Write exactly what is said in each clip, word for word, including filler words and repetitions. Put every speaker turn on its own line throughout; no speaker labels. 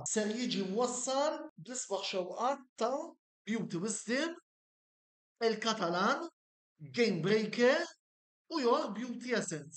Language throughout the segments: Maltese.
ser jiġi mwassal bl-isbaħ xewqat ta' Beauty Wisdom, il-Katalan, Game Breaker u Your Beauty Essence.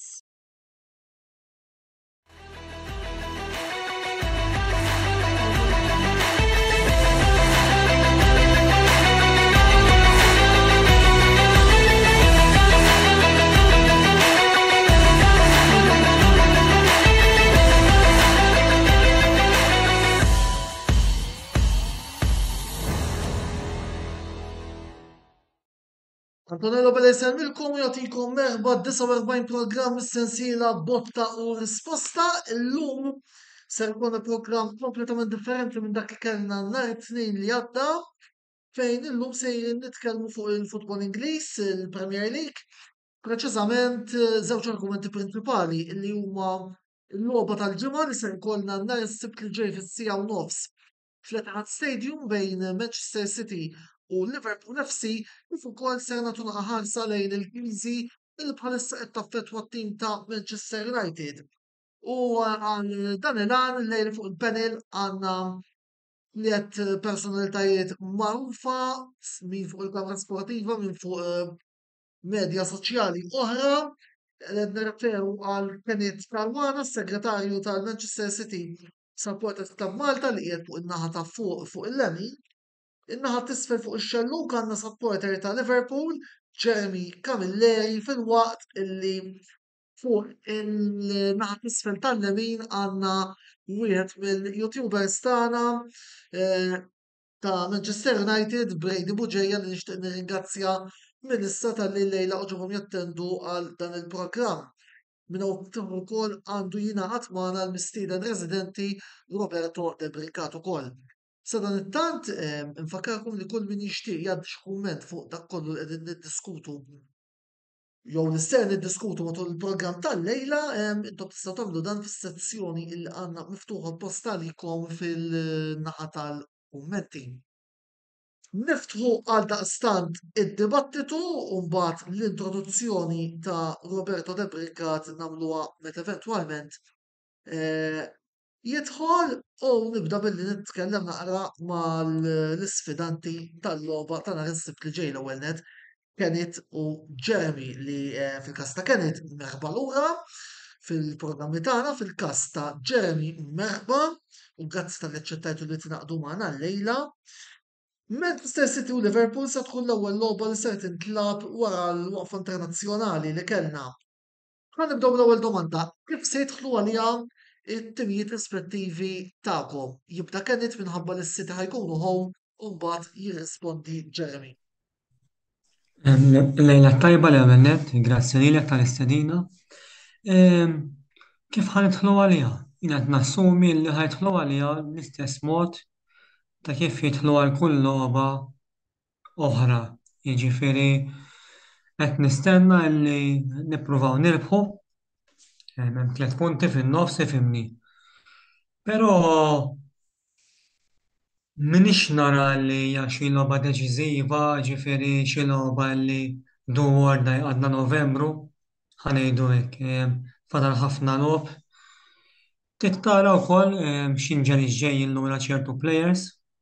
Antonello Bella jselmilkom u jagħtikom merħba d-disa u erbgħin programm is-sensiela botta u risposta. Illum ser ikun programm kompletament differenti minn dak li kellna nhar it-tnejn li għadda, fejn illum sejrin nitkellmu fuq il-futbol Ingliż, il-Premier League, preċiżament żewġ argumenti prinċipali li huma l-logħba tal-ġimgħa li ser ikollna nhar is-sibt li ġej fis-sija u nofs fl-Etihad Stadium bejn Manchester City u Liverpool F C, kif ukoll ser nagħtu ħarsa lejn il-kriżi li bħalissa qed taffettwa t-tim ta' Manchester United. U għal dan il-għan lejl fuq il-panel għandna liet personalitajiet magħrufa min fuq il-kamra sportiva, min fuq medja soċjali oħra. Qed nirreferu għal Kenneth Caruana, segretarju tal-Manchester City Supporters Club Malta li qiegħed fuq in-naħa ta' fuq fuq il-lemin. In-naħa tisfel fuq ix-xelluk għandna supporter ta' Liverpool, Jeremy Camilleri, fil-waqt illi fuq il-naħa tisfel tal-lemin għandna wieħed mill-YouTubers tagħna ta' Manchester United, Brady Buġejja, li nixtieq nirringrazzja minn issa tal-li lejla oġobhom jattendu għal dan il-programm. Minn hawn ukoll għandu jingħaqad magħna l-mistieden residenti Roberto De Bricato ukoll. Sa dan it-tant infakkarkom li kull min jixtieq jgħaddi xi kumment fuq dak kollu li qegħdin niddiskutu jew nister niddiskutu matul il-programm tal-lejla, intom tistgħu tagħmlu dan fis-sezzjoni li għandna miftuħa apposta għalikom fil-naħa tal-kummenti. Niftħu għal daqstant id-dibattitu u mbagħad l-introduzzjoni ta' Roberto De Bricat nagħmluha meta eventwalment jidħol u nibda billi nitkellem naqra mal-isfidanti tal-logħba ta' nhar is-sibt li ġej l-ewwel net, Kenneth u Jeremy, li fil-każ ta' Kenneth merħba lura fil-programmi tagħna, fil-każ ta' Jeremy merħba u grazzi tal-li aċċettajtu li tingħaqdu magħna llejla. Manchester City u Liverpool se tkun l-ewwel logħba li ser tintlagħab wara l-waqfa internazzjonali li kellna. Ħanibdew bl-ewwel domanda, kif se jidħlu għaliha it-timijiet rispettivi tagħkom? Jibda Kenneth minħabba li s-City ħajkunu home u mbagħad jirrispondi Jeremy.
Lejla tajba li għamennet, grazzi lilek tal-istedina. Kif ħanidħlu għaliha? Jiena qed nassumi li ħajidħlu għaliha l-istess mod ta' kif jidħlu għal kull logħba oħra. Jiġifieri qed nistenna li nippruvaw nirbħu hemm tliet punti fin-nofs ifhimni. Però minix nara li hija xi logħba deċiżiva, ġifieri xi logħba li dwar għadna Novembru, ħanejdu hekk, fadal ħafna logħob. Tittara wkoll x'inġeli ġejjin lura ċertu plejers.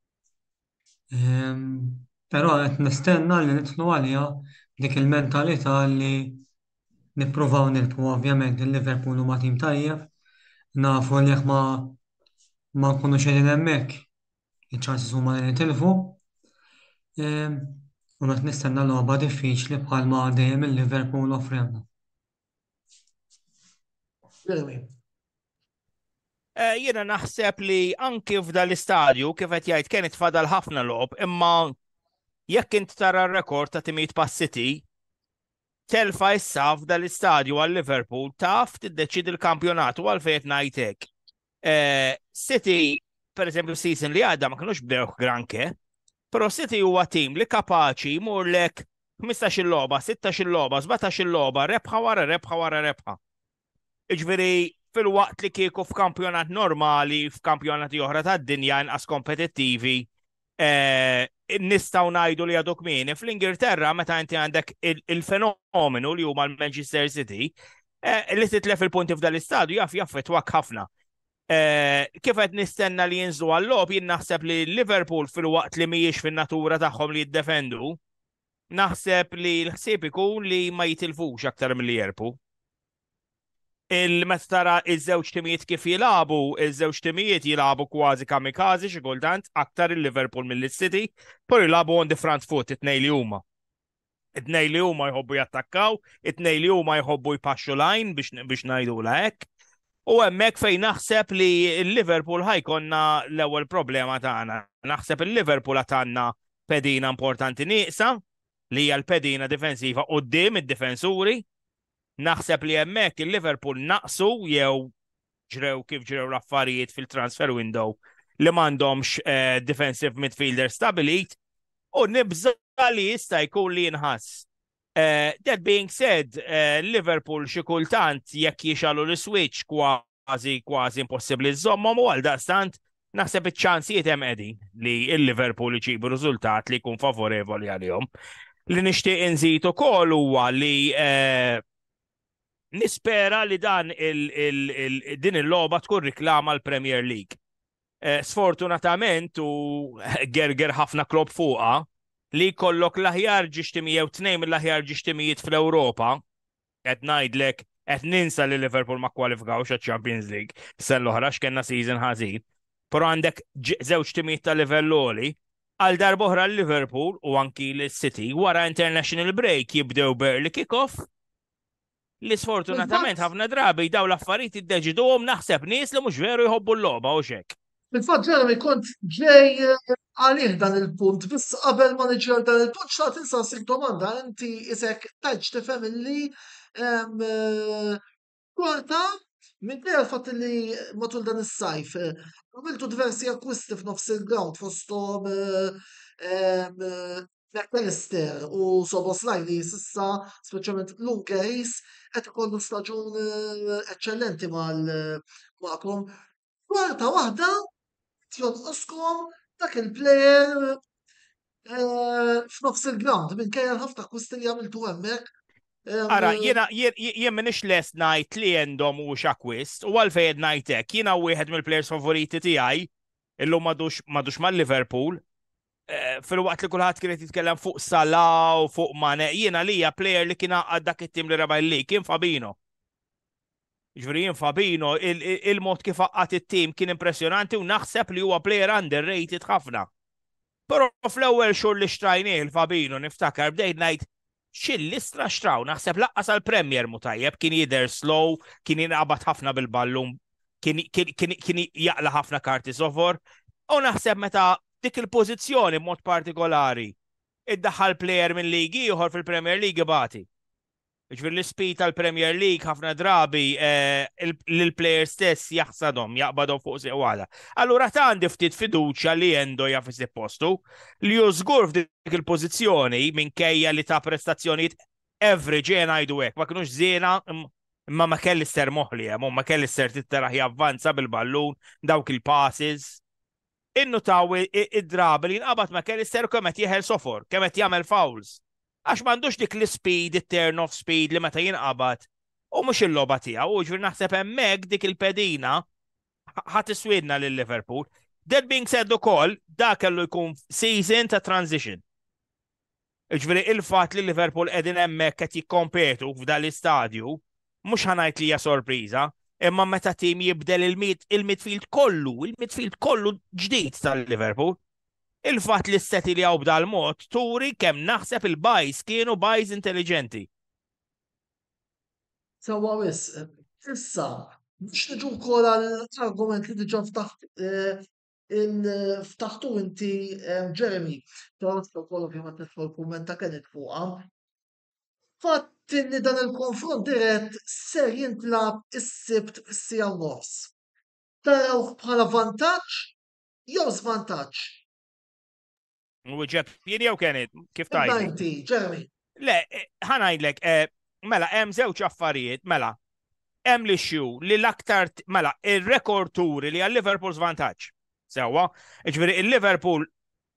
Però qed nistenna li nidħlu għaliha dik il-mentalità li nippruvaw nirbħu. Ovvjament il-Liverpool huma tim tajjeb, nafu li jekk ma ma nkunux qegħdin hemmhekk iċ-chances huma li nitilfu. U qed nistenna logħba diffiċli bħalma dejjem il-Liverpool offremna.
Jiena naħseb li anki f'dan l-istadju kif qed jgħid kien itfadal ħafna logħob, imma jekk int tara r-rekord ta' timijiet pas-City, telfa issa f'dan l-istadju għal Liverpool taf tiddeċidi l-kampjonat u għalfejn qed ngħid hekk. City, pereżempju season li għadda ma kinux bdew granke, però City huwa tim li kapaċi jmurlek ħmistax-il logħba, sittax-il logħba, sebgħatax-il logħba, rebħa wara rebħa wara rebħa. Jiġifieri fil-waqt li kieku f'kampjonat normali, f'kampjonati oħra tad-dinja inqas kompetittivi, nistgħu ngħidu li għadok mieni. Fl-Ingilterra meta inti għandek il-fenomenu li huma l-Manchester City, li titlef il-punti f'dan l-istadju jaf jaffettwak ħafna. Eh, kif qed nistenna li jinżlu għall-lob, jien naħseb li Liverpool fil-waqt li mhijiex fin-natura tagħhom li jiddefendu, naħseb li l-ħsieb ikun li ma jitilfux aktar milli jerpu. Il-meta tara iż-żewġ timijiet kif jilagħbu, iż-żewġ timijiet jilagħbu kważi kamikazi xi kultant aktar il-Liverpool mill-City, però jilagħbu on the front foot it-tnejn li huma. It-tnejn li huma jħobbu jattakkaw, it-tnejn li huma jħobbu jpaxxu line biex biex ngħidula hekk. U hemmhekk fejn naħseb li l-Liverpool ħajkonna l-ewwel problema tagħna. Naħseb il-Liverpool għandna pedina importanti nieqsa li hija l-pedina difensiva quddiem id-difensuri. Naħseb li hemmhekk il-Liverpool naqsu jew ġrew kif ġrew l-affarijiet fil-transfer window li m'għandhomx uh, defensive midfielder stabilit u nibża li jista' jkun li jinħass. Uh, that being said, uh, Liverpool xi kultant jekk jixalu l-switch kważi kważi impossibbli żommhom u għal daqstant naħseb iċ-ċansijiet hemm qegħdin li l-Liverpool iġibu riżultat li jkun favorevoli għalihom. Li nixtieq inżid ukoll huwa li uh, nispera li dan il, il, il, din il-logħba tkun riklama l-Premier League. Uh, sfortunatament u gerger ħafna klob fuqha li kollok l-aħjar ġixtimi jew tnejn mill-aħjar ġixtimijiet fl-Ewropa, qed ngħidlek qed ninsa li Liverpool ma kwalifikawx għax-Champions League s-sena l-oħra x'kellna season ħażin, però għandek żewġ timijiet ta' livell għoli, għal darba oħra l-Liverpool u anki l-City wara international break jibdew barely kick-off li sfortunatament ħafna drabi daw l-affarijiet iddeċiduhom naħseb nies li mhux veru jħobbu l-logħba u xek.
Fil-fatt Jeremy kont ġej għalih dan il-punt, biss qabel ma niġi dan il-punt xta' tinsaqsik domanda, inti isek taġ tifhem li kwarta minn kien fatt li matul dan is-sajf għamiltu diversi akkwisti f'nofs il-ground fosthom McAllister u Szoboszlai li s'issa speċjalment Luke Hayes qed ikollu staġun eċċellenti magħkom. Kwarta waħda jonqoskom dak il-plejer f'nofs il-ground minn kejja ħafna akkwisti li għamiltu hemmhekk.
Ara, jiena jien minix lest ngħid li għandhom mhux akkwist u għalfejn ngħid hekk jiena wieħed mill-plejers favoriti tiegħi illum m'għadux mal-Liverpool. Fil-waqt li kulħadd kien jitkellem fuq Salah u fuq Mane, jiena li hija plejer li kien għaqad dak it-tim li reba l-lig kien Fabinho. Ġifieri jien Fabinho il-mod kif għaqqat it-tim kien impressjonanti u naħseb li huwa plejer underrated ħafna. Però fl-ewwel xhur li xtrajnieh il-Fabinho niftakar bdejt ngħid x'il-listra xtraw, naħseb laqqas għall-Premier mu tajjeb, kien jidher slow, kien jinqabad ħafna bil-ballum, kien jaqla ħafna karti sofor, u naħseb meta dik il-pożizzjoni b'mod partikolari iddaħħal plejer minn ligi ieħor fil-Premier League bati. Ġifieri l-ispit tal-Premier League ħafna drabi l-plejer stess jaħsadhom, jaqbadhom fuq seq waħda. Allura ta' għandi ftit fiduċja li għandu jaf isib postu li hu żgur f'dik il-pożizzjoni minkejja li ta' prestazzjonijiet average jien ngħidu hekk, ma kinux żiena imma McAllister moħli hemm, McAllister tittaraħ javvanza bil-ballun dawk il-passes. Innu taw id-drabi li nqabad McAllister kemm qed jeħel sofor, kemm qed jagħmel fouls. Għax m'għandux dik l-speed, it-turn off speed li meta jinqabad u mhux il-logħba tiegħu, u ġifieri naħseb hemmhekk dik il-pedina ħadd iswidna lil Liverpool. That being said ukoll dak kellu jkun season ta' transition. Ġifieri il-fatt li Liverpool qegħdin hemmhekk qed jikkompetu f'dan l-istadju mhux ħanajt li hija sorpriża, imma meta tim jibdel il-midfield kollu, il-midfield kollu ġdid tal-Liverpool. Il-fatt li s-seti li għaw b'dal mod turi kemm naħseb il-bajs kienu bajs intelligenti.
Sawa wis, issa, biex niġu wkoll għall-argument li diġà ftaħtu inti Jeremy, tgħid ukoll ovvjament nidħol kummenta kienet fuqha. Fatt li dan il-konfront dirett ser jintlab is-sibt fis-sija u nofs. Tarawh bħala vantaġġ jew żvantaġġ?
U ġeb, jien jew kienet, kif tajt?
Inti, Jeremy.
Le, ħanajdlek, mela, hemm żewġ affarijiet, mela, hemm l-issue li l-aktar, mela, il-rekord turi li għal-Liverpool żvantaġġ. Sewwa, ġifieri il-Liverpool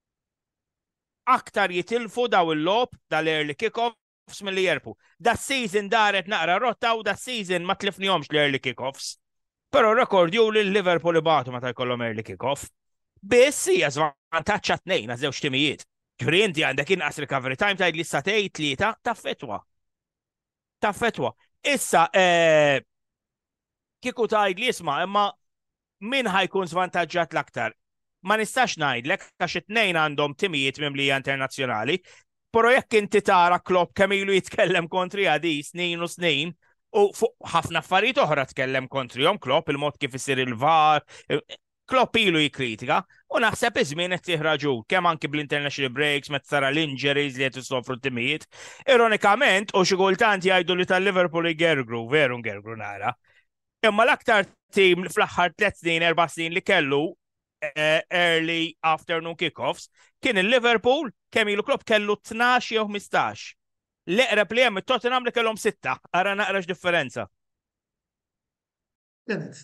aktar jitilfu daw il-lob dal-early kick-offs mill-li jerpu. Da season daret naqra rotta u da season ma tlifnihomx l-early kick-offs. Però rekord ju li Liverpool ibatu meta jkollhom early kick-off. Biss hija żvantaġġa tnejn għaż żewġ timijiet. Ġifieri inti għandek inqas recovery time tgħid li issa tgħid tlieta ta' fetwa. Ta' fetwa. Issa eh, kieku tgħid li isma' imma min ħajkun żvantaġġat l-aktar? Ma nistax ngħidlek għax it-tnejn għandhom timijiet mimlija internazzjonali, però jekk inti tara Klopp kemm ilu jitkellem kontri għadi snin u snin, u fuq ħafna affarijiet oħra tkellem kontrihom Klopp, il-mod kif isir il-var, Klopp ilu jikkritika, u naħseb iż-żmien qed tieħ raġun, kemm anki bl-international breaks, meta tara l-injuries li qed isofru t-timijiet. Ironikament, u xi kultant jgħidu li tal-Liverpool igergru, veru ngergru nara. Imma l-aktar tim fl-aħħar tliet snin, erba' snin li kellu uh, early afternoon kickoffs kien il-Liverpool kemm ilu Klopp kellu tnax jew ħmistax. L-eqreb li hemm it-Tottenham li kellhom sitta, ara naqra x'differenza.
Kenneth.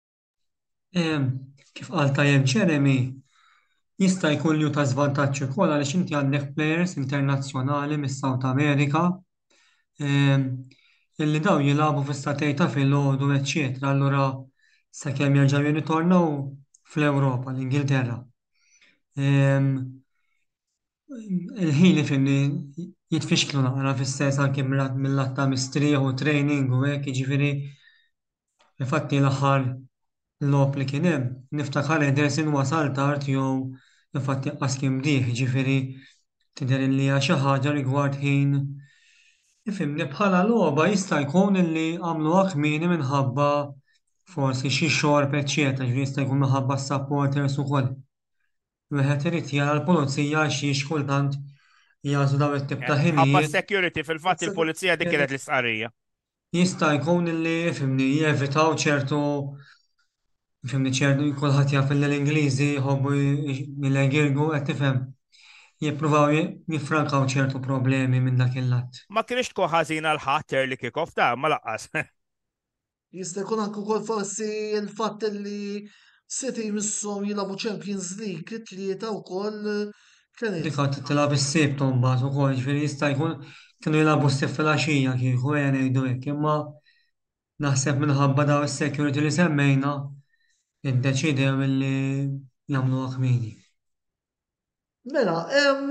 Kif qal tajjeb Jeremy, jista' jkun li ta' żvantaġġ ukoll għaliex inti għandek players internazzjonali mis-South America illi daw jilagħbu fis-statejta fil-għodu, eċċetera. Allura sakemm jerġgħu jirritornaw fl-Ewropa, l-Ingilterra. Il-ħin li finni jitfixklu naqra fis-sens anke mill-lat ta' mistrieħ u training u hekk, jiġifieri infatti l-aħħar lob li kien hemm niftakar Ederson wasal tard jew infatti qas kien bdieħ, jiġifieri tidher li hija xi ħaġa rigward ħin. Ifhimni bħala logħba jista' jkun illi għamluha kmieni minħabba forsi xi xorb eċċetera, jiġifieri jista' jkun minħabba s-supporters ukoll. Wieħed irid jara l-pulizija xi kultant jażlu dawn it-tip ta'
Ħabba
ħinijiet.
security fil-fatt il-pulizija dik kienet l-istqarrija.
Jista' jkun illi fimni jevitaw ċertu fimni ċertu kulħadd jaf li l-Ingliżi jħobbu mill-egirgu qed tifhem. Jippruvaw jiffrankaw ċertu problemi minn dak il-lat.
Ma kienx tkun ħażina l-ħadd li kickoff ta' ma laqqas.
Jista' jkun anke wkoll forsi l-fatt li City misshom jilagħbu Champions League it-tlieta wkoll Kenneth.
Dik għad tilab is-sib tombat ukoll, ġifieri jista' jkun kienu jilagħbu s-sib fil-għaxija kieku għen ngħidu hekk, imma naħseb minħabba daw is-security li semmejna iddeċidew illi jagħmluha kmieni.
Mela,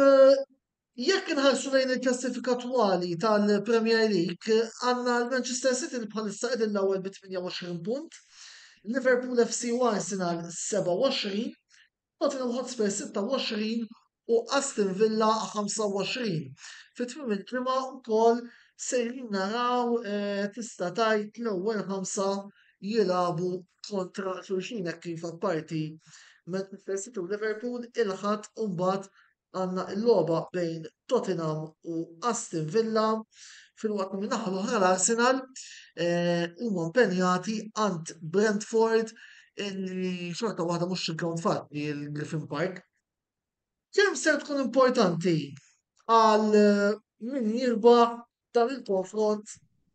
jekk inħarsu lejn il-klassifika attwali tal-Premier League, għandna l-Manchester City li bħalissa qegħdin l-ewwel bi tminja u għoxrin punt, Liverpool F C u Arsenal seba' u għoxrin, Tottenham Hotspur sitta u għoxrin u Aston Villa ħamsa u għoxrin. Fit-tmiem il-ġimgħa wkoll sejrin naraw tista' tgħid l-ewwel ħamsa jilagħbu kontra xulxin hekk kif apparti Manchester City u Liverpool ilħaq u mbagħad għandna l-logħba bejn Tottenham u Aston Villa fil-waqt minn naħa l-oħra l-Arsenal huma impenjati għand Brentford illi xorta waħda mhux il-ground fatt li l-Griffin Park. Kemm se tkun importanti għal min jirbaħ dan il-konfront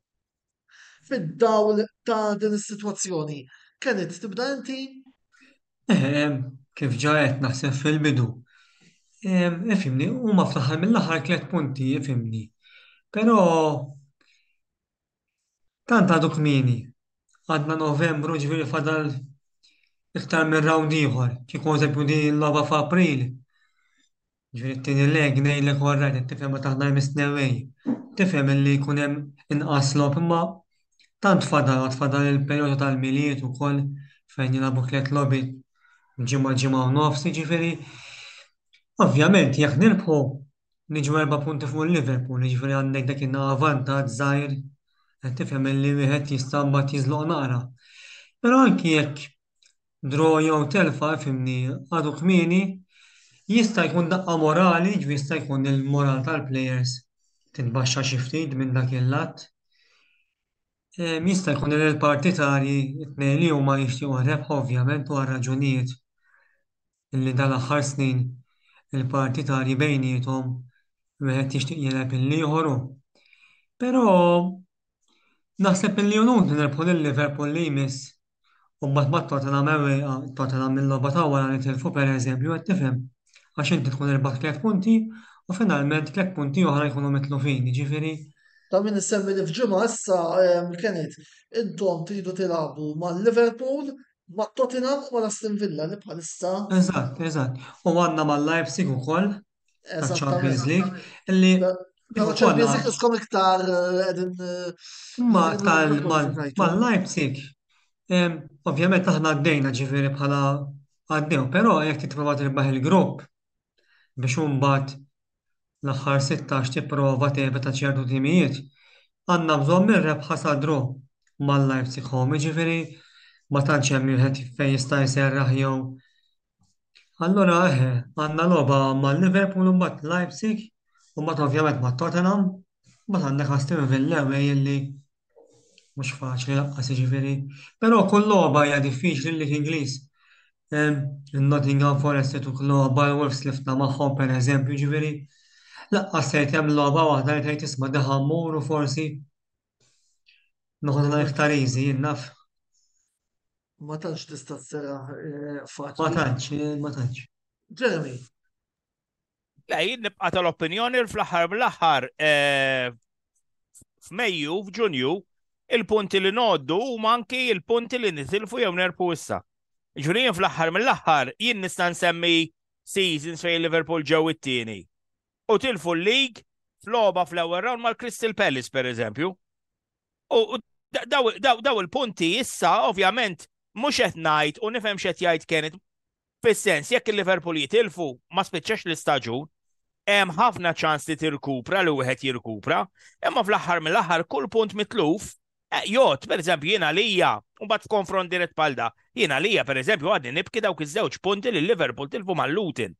fid-dawl ta' din is-sitwazzjoni. Kenneth, tibda inti?
Kif ġajet naħseb fil-bidu. Ifimni, huma fl-aħħar mill-aħħar tliet punti, ifimni. Però tant għadu kmieni. Għadna Novembru ġifieri fadal iktar minn rawn ieħor, kieku eżempju din l-logħba f'April. Ġifieri t-tieni leg ngħidlek warrajt, tifhem meta aħna mistnewwej. Tifhem illi jkun hemm inqas logħob imma tant fadal fadal il-perjodu tal-miliet ukoll fejn jilagħbu tliet logħbi ġimgħa ġimgħa u nofs, jiġifieri ovvjament jekk nirbħu niġu erba' punti fuq il-Liverpool, jiġifieri għandek dak in-avvantaġġ żgħir qed tifhem illi wieħed jista' mbagħad jiżloq naqra. Però anki jekk draw jew telfa fimni għadu kmieni jista' jkun daqqa morali, ġifieri jista' jkun il-moral tal-plejers titbaxxa xi ftit minn dak il-lat. Jista' jkun il-partitarji it-tnejn li huma jixtiequ rebħa ovvjament u għal raġunijiet illi dal-aħħar snin il-partitarji bejniethom wieħed jixtieq jeleb il-ieħor. Però naħseb illi unut nirbħu lill-Liverpool li jmiss u mbagħad ma' Tottenham ewwieqa Tottenham mill-logħba ta' wara nitilfu pereżempju qed tifhem għax inti tkun irbaħ tliet punti u finalment tliet punti oħra jkunu mitlufin, jiġifieri
Ta' min issemmi li f'ġimgħa issa ehm, kienet intom tridu tilagħbu mal-Liverpool, mat-Tottenham u l-Aston Villa li bħalissa
Eżatt, eżatt. U għandna mal-Leipzig ukoll taċ-Champions
eżattament.
League illi kif
Però
ukoll
Champions League iskom iktar eh, qegħdin
ma tal
mal-Leipzig.
mal-Leipzig em, ovvjament aħna għaddejna ġifieri bħala għaddew, però jekk tipprova tirbaħ il-grupp biex imbagħad l-aħħar sittax tipprova tebet ċertu timijiet, għandna bżonn ir-rebħa sadru mal-Leipzig home, ġifieri ma tantx hemm wieħed fejn jista' jserraħ jew. Allura eħe, għandna logħba mal-Liverpool u mbagħad Leipzig u mbagħad ovvjament mat-Tottenham, mbagħad għandek Aston Villa away illi mhux faċli laqqas jiġifieri. Però kull logħba hija diffiċli lik Ingliż. Il-Nottingham Forest tuk logħba l-Wolves lifna magħhom pereżempju ġifieri. Laqqas se hemm logħba waħda li tgħid isma' deħa mmur u forsi noħodha iktar easy jien naf.
Ma tantx tista' sserraħ eh,
Ma
faċli.
tantx, ma tantx.
Jeremy,
La, jien nibqa tal-opinjoni fl-aħħar mill-aħħar eh, f'Mejju, f'Ġunju, il-punti li noddu huma anki il-punti li nitilfu jew nerpu issa. Ġifieri jien fl-aħħar mill-aħħar jien nista' nsemmi seasons fejn Liverpool ġew it-tieni. U tilfu l-lig f'logħba fl-ewwel round mal-Crystal Palace pereżempju. U u da- daw daw- daw il-punti issa ovvjament mhux qed ngħid u nifhem x'qed jgħid kienet fis-sens jekk il-Liverpool jitilfu ma spiċċax l-istaġun, hemm ħafna ċans li tirkupra li wieħed jirkupra, imma fl-aħħar mill-aħħar kull punt mitluf eh, jgħod, pereżempju jiena għalija, u mbagħad f'konfront dirett bħal da, jiena għalija pereżempju għadni nibki dawk iż-żewġ punti li Liverpool tilfu mal-Luton.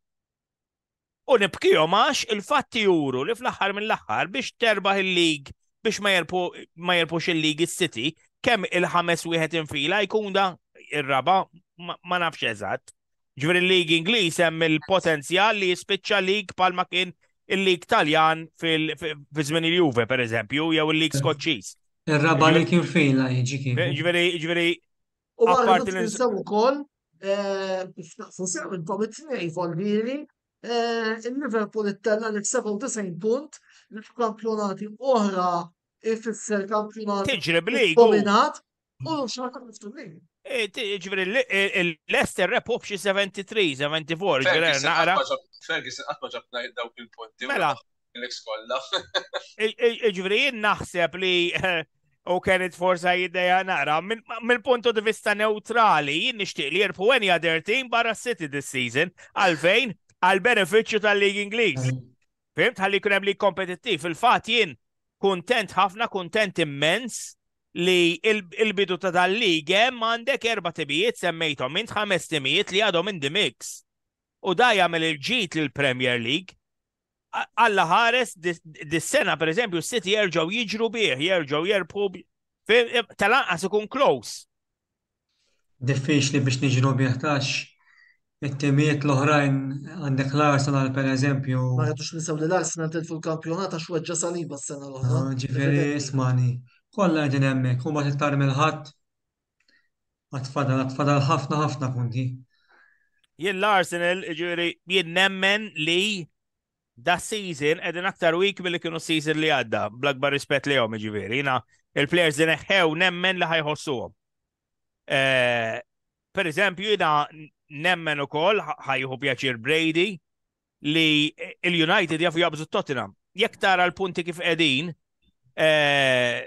U nibkihom għax il-fatti juru li fl-aħħar mill-aħħar biex terbaħ il-lig biex ma jerpu ma jerpux il-lig is-City, kemm il-ħames wieħed infila jkun da ir-raba ma ma nafx eżatt. Ġifieri il-lig Ingliż hemm il-potenzjal li jispiċċa lig bħalma kien il-lig Taljan fil fi fi żmien il-Juve pereżempju jew il-lig Skoċċiż.
Ir-raba li kien fejla jiġi kif.
Ġifieri ġifieri
u għarri
Apparti li-
ninsaw ukoll biex naqsu sew intom it-tnejn folbiri il-Liverpool ittella li seba' u tisgħin punt li f'kampjonati oħra ifisser kampjonat
tiġri b'lig u
dominat u xorta niftu-lig.
eh, ti- ġifieri il- il- il-Leicester repu b'xi settantatré, settantaquattro, ġifieri
Ferguson
naqra.
qatt ma ġab- Ferguson qatt ma ġabna dawk il-punti.
Mela.
L-eks kollha.
Ġifieri jien naħseb li u kienet forsa jiddeja naqra mill-punto di vista neutrali jien nixtieq li jirpu any other team barra City this season għalfejn għal-benefiċċju tal-Lig Ingliż. Fimt, ħalli jkun hemm lig kompetittiv. Il-fatt jien kuntent ħafna, kuntent immens li il- il-bidu ta' dal-lig hemm għandek erba' timijiet semmejthom minn ħames timijiet li għadhom in the mix. U da jagħmel il-ġid lill-Premier League. A- Alla ħares dis- dis-sena pereżempju s-City jerġgħu jiġru bih, jerġgħu jerbħu bi- Fim, tal-anqas ikun close.
Diffiċli biex niġru bieħtax. It-timijiet l-oħrajn għandek l-Arsenal per eżempju.
Ma rridux nisaw li l-Arsenal tilfu l-kampjonat għax weġġa saliba s-sena l-oħra.
Ah, Ġifieri ismani, kollha qegħdin hemmhekk, huma tittar mill-ħadd. Għatfadal, għatfadal ħafna ħafna punti.
Jien l-Arsenal, ġifieri jien nemmen li da season edin aktar weak mill-li kienu season li għadda, bl-akbar rispett li jom ġifieri. Jina il-players din eħew nemmen li ħajħossuhom. Eh, Per eżempju, jina nemmen ukoll ħajħu pjaċir Brady li il-United jafu jabżu Tottenham. Jekk tara l-punti kif qegħdin, eh,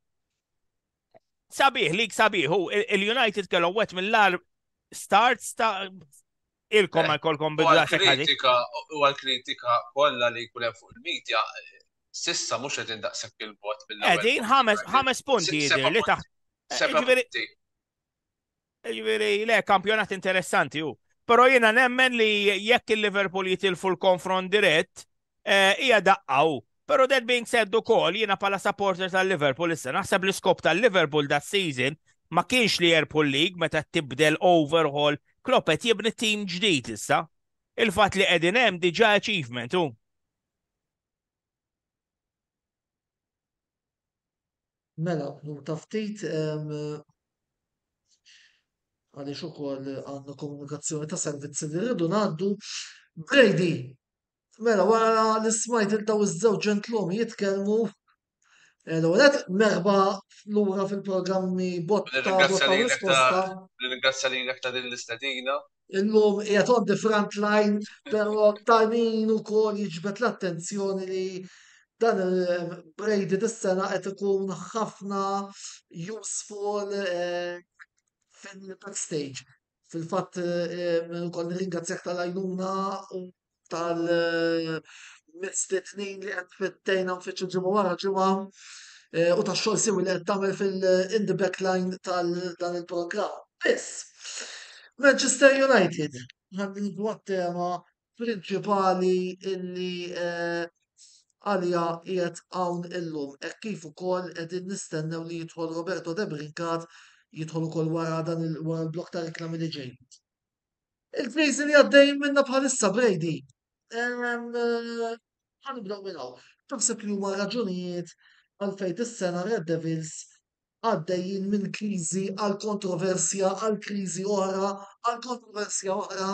sabiħ, lig sabiħ, hu il-United kellhom wet mill-lar starts ta' ilkom
Eh,
għalkolkom
U
bidla sekkadi.
għal-kritika u għal-kritika kollha li jkun hemm fuq il-medja sissa mhux qed indaqshekk il-bot mill-ewwel.
Qegħdin ħames ħames punti
Se- seba'
jidher li
punti.
taħt.
Seba'
ġifieri-
punti.
Ġifieri le kampjonat interessanti hu. Però jiena nemmen li jekk il-Liverpool jitilfu l-konfront dirett, eh, hija daqqa hu. Però that being said ukoll jiena bħala supporter tal-Liverpool issa naħseb li skop tal-Liverpool that season ma kienx li jerpu l-lig meta tibdel overhaul Klopp qed jibni tim ġdid issa. Il-fatt li qegħdin hemm diġà achievement hu.
Mela, u taftit għaliex ukoll għandna komunikazzjoni ta' servizzi li rridu ngħaddu. Brady, mela wara li smajt il daw iż-żewġ ġentlumi jitkellmu L-għonet merba l-ura fil-programmi botta
Nirringrazzja
botta u
lilek ta'
risposta.
nirringrazzja lilek ta' din l-istedina.
Illum qiegħed on the front line, però ta' min ukoll jiġbed l-attenzjoni li dan il-Brady dis-sena qed ikun ħafna useful eh, fil-backstage. Fil-fatt ukoll nirringrazzjak tal-għajnuna u tal-mistednin li qed fittejna nfittxu ġimgħa wara ġimgħa eh, u tax-xogħol siwi li qed tagħmel fil-in the backline tal-dan il-programm. Biss. Manchester United, għandi tema prinċipali illi eh, għalija qiegħed hawn illum. Hekk kif ukoll qegħdin nistennew li jidħol Roberto De Brincat jidħol ukoll wara dan il- wara l-blok ta' reklami li ġej. Il-kriżi li għaddej minna bħalissa Brady. Ħanibdew minn hawn. Taħseb li huma raġunijiet għalfejn is-sena Red Devils għaddejjin minn kriżi għal kontroversja għal kriżi oħra għal kontroversja oħra.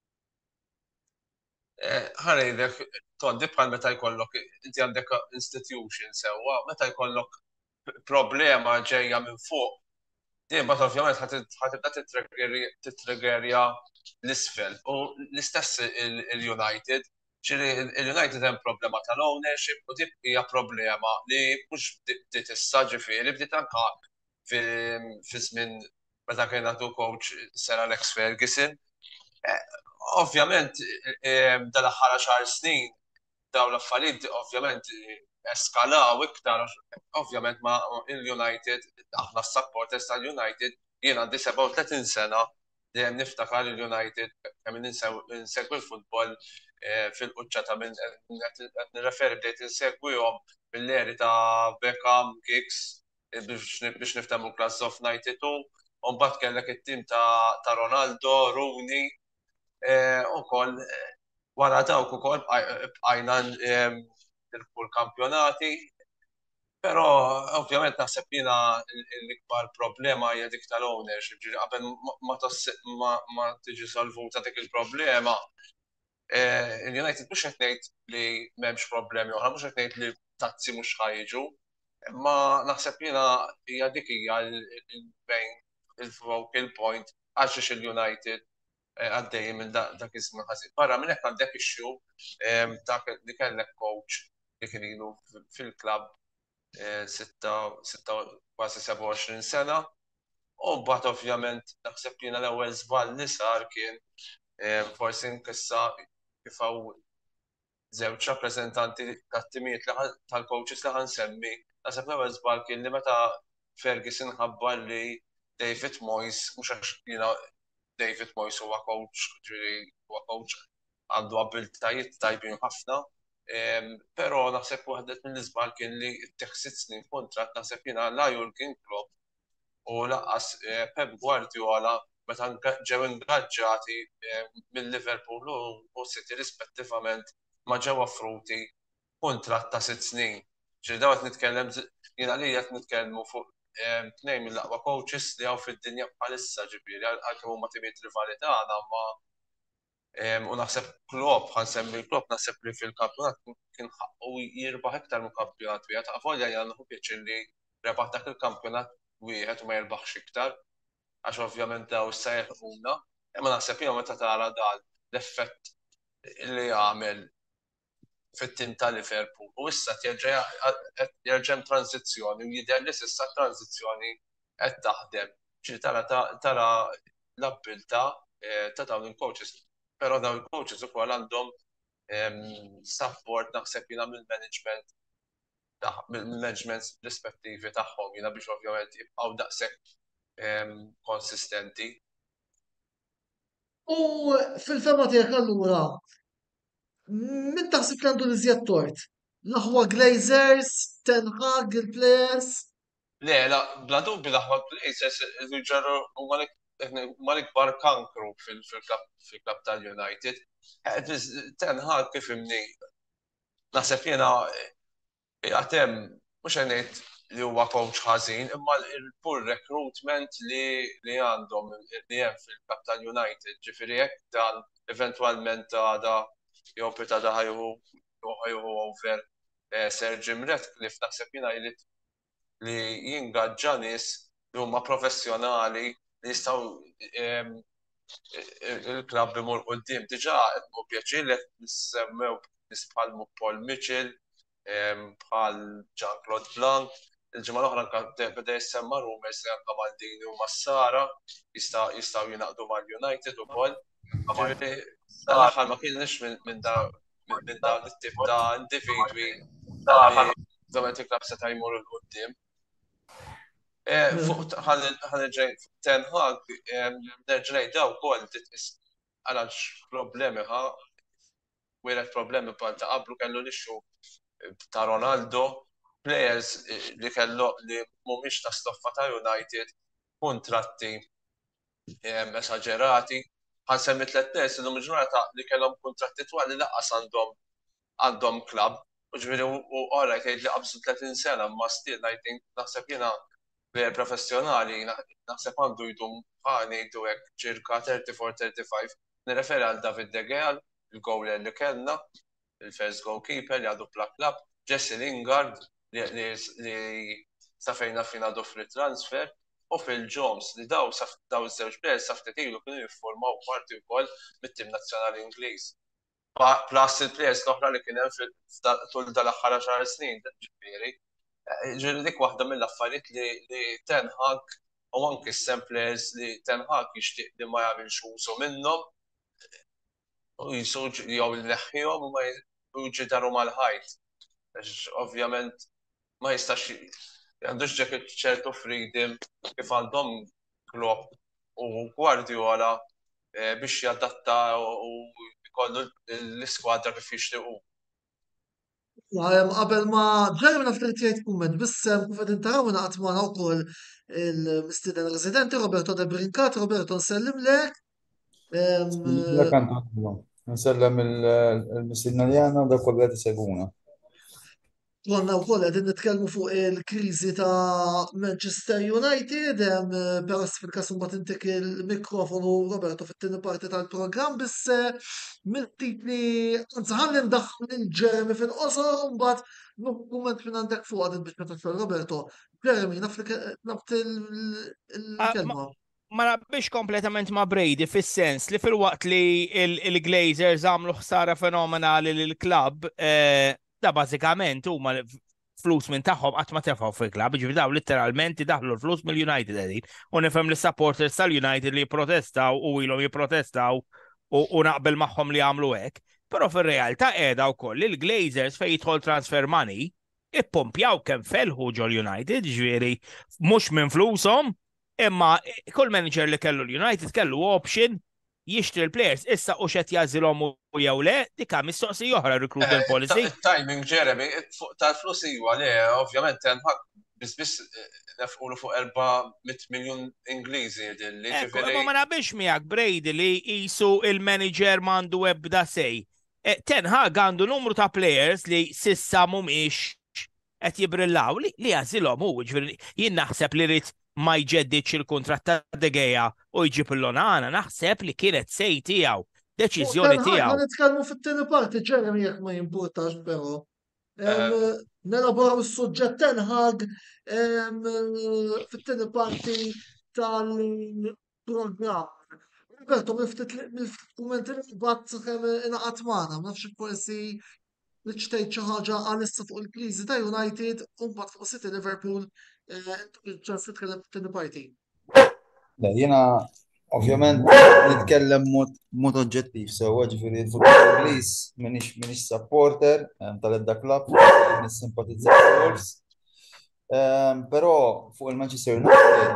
Ħarejdek, tondi bħal meta jkollok, inti għandek institution sewa, meta jkollok problema ġejja minn fuq, din bat ovvjament ħatibda titriggerja l-isfel. U l-istess il-United, ġiri il-United hemm problema tal-ownership u dik hija problema li mhux bdiet issa ġifieri bdiet anke fi żmien meta kien għandu coach Sir Alex Ferguson. Ovvjament dal-aħħar xahar snin dawn l-affarijiet ovvjament eskalaw iktar, ovvjament ma il-United, aħna s-supporters tal-United, jien għandi seba' u tletin sena dejjem niftakar il-United kemm insegwi l-futbol fil-quċċata minn qed nirreferi bdejt insegwihom mill-eri ta' Beckham, Giggs biex niftehmu Class of ninety-two, u mbagħad kellek it-tim ta' Ronaldo, Rooney, ukoll wara dawk ukoll bqajna il-kull kampjonati, però ovvjament naħseb jiena l-ikbar problema hija dik tal-ownership, ġifieri qabel ma tiġi solvuta dik il-problema. Il-United mhux qed ngħid li m'hemmx problemi oħra, mhux qed ngħid li tazzi mhux ħajġu, imma naħseb jiena hija dik hija l-bejn il-focal point għax il-United għaddej minn dak iż-żmien ħażin. Barra minn hekk għandek issue dak li kellek coach li kien ilu fil-klabb kważi seba' u għoxrin sena, u mbagħad ovvjament naħseb jiena l-ewwel żball li sar kien forsi nkissa kif hawn żewġ rappreżentanti tat-timijiet tal-coaches li ħansemmi, naħseb l-ewwel żball kien li meta Ferguson ħabbar li David Moyes, mhux għax jiena David Moyes huwa coach, ġifieri huwa coach għandu abiltajiet tajbin ħafna, però naħseb waħdet mill-iżbal kien li t-teħsit snin kontrat naħseb jiena la Jurgen Klopp u laqqas Pep Guardiola meta ġew ingaġġati mill-Liverpool u City rispettivament ma ġew offruti kuntratt ta' sitt snin. Ġifieri dawn qed nitkellem jiena li qed nitkellmu fuq tnejn mill-aqwa coaches li hawn fid-dinja bħalissa ġifieri għalkemm huma timijiet rivali tagħna ma u naħseb Klopp, ħansemmi Klopp naħseb li fil-kampjonat kien ħaqqu jirbaħ iktar minn kampjonat wieħed. Avolja jagħmlu pjaċir li rebaħ dak il-kampjonat wieħed u ma jirbaħx iktar, għax ovvjament daw issa jerħuna, imma naħseb jiena meta tara dan l-effett li jagħmel fit-tim ta' Liverpool u issa jerġa' tranzizzjoni u jidher li s'issa tranzizzjoni qed taħdem. Ġifieri tara l-abbiltà ta' dawn il-coaches. Però dawn il-coaches ukoll għandhom support naħseb jiena mill-management mill-management rispettivi tagħhom jiena biex ovvjament jibqgħu daqshekk konsistenti.
U fil-fema tiegħek allura, min taħseb li għandu l-iżjed tort? L-aħwa Glazers, Ten Hag, il-players?
Le, la, bla dubbi l-aħwa Glazers ġarru huma l-ikbar kankru fil-klabb tal-United. Ten Hag kif imni, naħseb jiena għatem, mhux ngħid li huwa coach ħażin, imma il-poor recruitment li għandhom li hemm fil-klabb tal-United, ġifieri hekk dan eventwalment għada jew pita da ħajħu over Sir Jim Ratcliffe, naħseb jiena jrid li jingaġġa nies li huma professjonali li jistgħu il-klabb imur quddiem. Diġà qed mu pjaċir li nissemmew nies bħal Paul Mitchell, bħal Jean-Claude Blanc. Il-ġimgħa l-oħra beda jissemma rumors li anke Maldini u Massara jistgħu jingħaqdu mal-United ukoll. L-aħħar ma kienx minn dawn it-tip ta' individwi domestic club seta' jmur il-qudiem. Fuq ħanġej Ten Hag, nerġnej daw kol għalax problemi ħa, wiret problemi bħal ta' qablu kellu lixxu ta' Ronaldo, players li kellu li mumiex ta' stoffa ta' United, kontratti esagerati, ħan semmi tlet nies illum il-ġurnata li kellhom kontratti twal li laqqas għandhom għandhom klabb. U ġifieri u orajt jgħid li qabżu tletin sena ma still I think naħseb jiena player professjonali naħseb għandu jdum ħani jgħidu hekk ċirka thirty-four thirty-five. Nirreferi għal David De Gea, il-goaler li kellna, il-first goalkeeper li għadu bla klabb, Jesse Lingard li sa fejna fina għadu free transfer, u Phil Jones li daw daw iż-żewġ players sa ftit ilu kienu jiffurmaw parti wkoll mit-tim nazzjonali Ingliż. Plus il-players l-oħra li kien hemm tul dal-aħħar għaxar snin, ġifieri. Ġifieri dik waħda mill-affarijiet li Ten Hag u anke s-players li Ten Hag jixtieq li ma jagħmilx użu minnhom u jisuġ jew jneħħihom u ma jġidaru mal-ħajt. Ovvjament ma jistax għandux ġek ċertu freedom kif għandhom Klopp u Guardiola biex jadatta u jkollu l-iskwadra kif jixtiequ.
Qabel ma ġerri naftar tgħid kumment bissem kif qed intaraw ingħaqad magħna wkoll il-mistieden residenti Roberto De Brincat. Roberto nsellimlek.
Nsellem il-mistiedna li għandna u dak kollha qed isegwuna.
Konna wkoll qegħdin nitkellmu fuq il-kriżi ta' Manchester United, però fil-każ imbagħad intik il-mikrofonu Roberto fit-tieni parti tal-programm biss mill-titli anzi ħalli ndaħħal lil Jeremy fil-qosor u mbagħad kumment minn għandek fuq għadin biex meta Roberto. Jeremy, naft il-kelma.
Ma nabbiex kompletament ma' Brady fis-sens li fil-waqt li il-Glazers għamlu ħsara fenomenali lill-klabb, da bażikament huma flus minn tagħhom qatt ma tefgħu fil-klabb, ġifieri daw litteralment idaħħlu l-flus mill-United qegħdin. U nifhem li supporters tal-United li jipprotestaw u ilhom jipprotestaw u naqbel magħhom li jagħmlu hekk. Però fir-realtà qiegħda wkoll il-Glazers fejn jidħol transfer money ippumpjaw kemm felħu ġol United, ġifieri mhux minn flushom, imma kull manager li kellu l-United kellu option jixtri l-players issa u xed jażilhom u jew le, dik hemm mistoqsija oħra recruitment policy.
Timing Jeremy, tal-flus iwa le, ovvjament Ten Hag biss nefqulu fuq erba' miljun Ingliżi dilli.
Ma ma nabiex miegħek Brady li qisu il-manager m'għandu ebda sej. Ten Hag għandu numru ta' players li sissa mhumiex qed jibrillaw li jażilhom hu, ġifieri jien naħseb li rid ma jġeddiċ il-kontratt ta' De Gea u jġib l-Onana, naħseb li kienet sej tiegħu, deċiżjoni tiegħu.
Ma nitkellmu fit-tieni parti Jeremy jekk ma jimpurtax però. Nelaboraw is-suġġett Ten Hag fit-tieni parti tal-programm. Roberto, mill-kumenti li mbagħad sakemm ingħaqad magħna, ma nafx forsi li ċtejt xi ħaġa għalissa fuq il-kriżi ta' United u mbagħad fuq City Liverpool ċans titkellem fit-tieni parti.
Jiena ovvjament nitkellem mod oġġettiv sewwa ġifieri l-futbol Ingliż m'iniex supporter tal-ebda klabb, nissimpatizza mal-Wolves. Però fuq il-Manchester United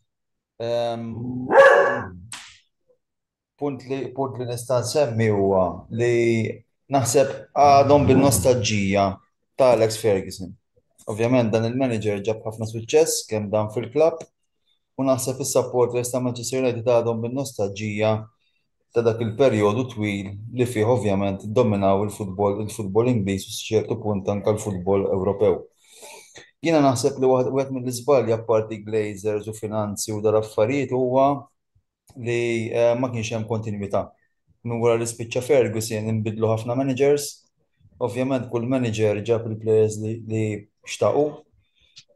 punt li punt li nista' nsemmi huwa li naħseb għadhom bin-nostalġija ta' Alex Ferguson. Ovvjament dan il-manager ġab ħafna suċċess kemm dan fil-klabb u naħseb is-supporters ta' Manchester United għadhom bin-nostalġija ta' dak il-perjodu twil li fih ovvjament dominaw il-futbol il-futbol Ingliż u ċertu punt anke l-futbol Ewropew. Jiena naħseb li wieħed mill-iżbalji apparti Glazers u finanzi u dal-affarijiet huwa li ma kienx hemm kontinwità. Minn wara li spiċċa Ferguson inbidlu ħafna managers, ovvjament kull manager ġab il-players li xtaqu.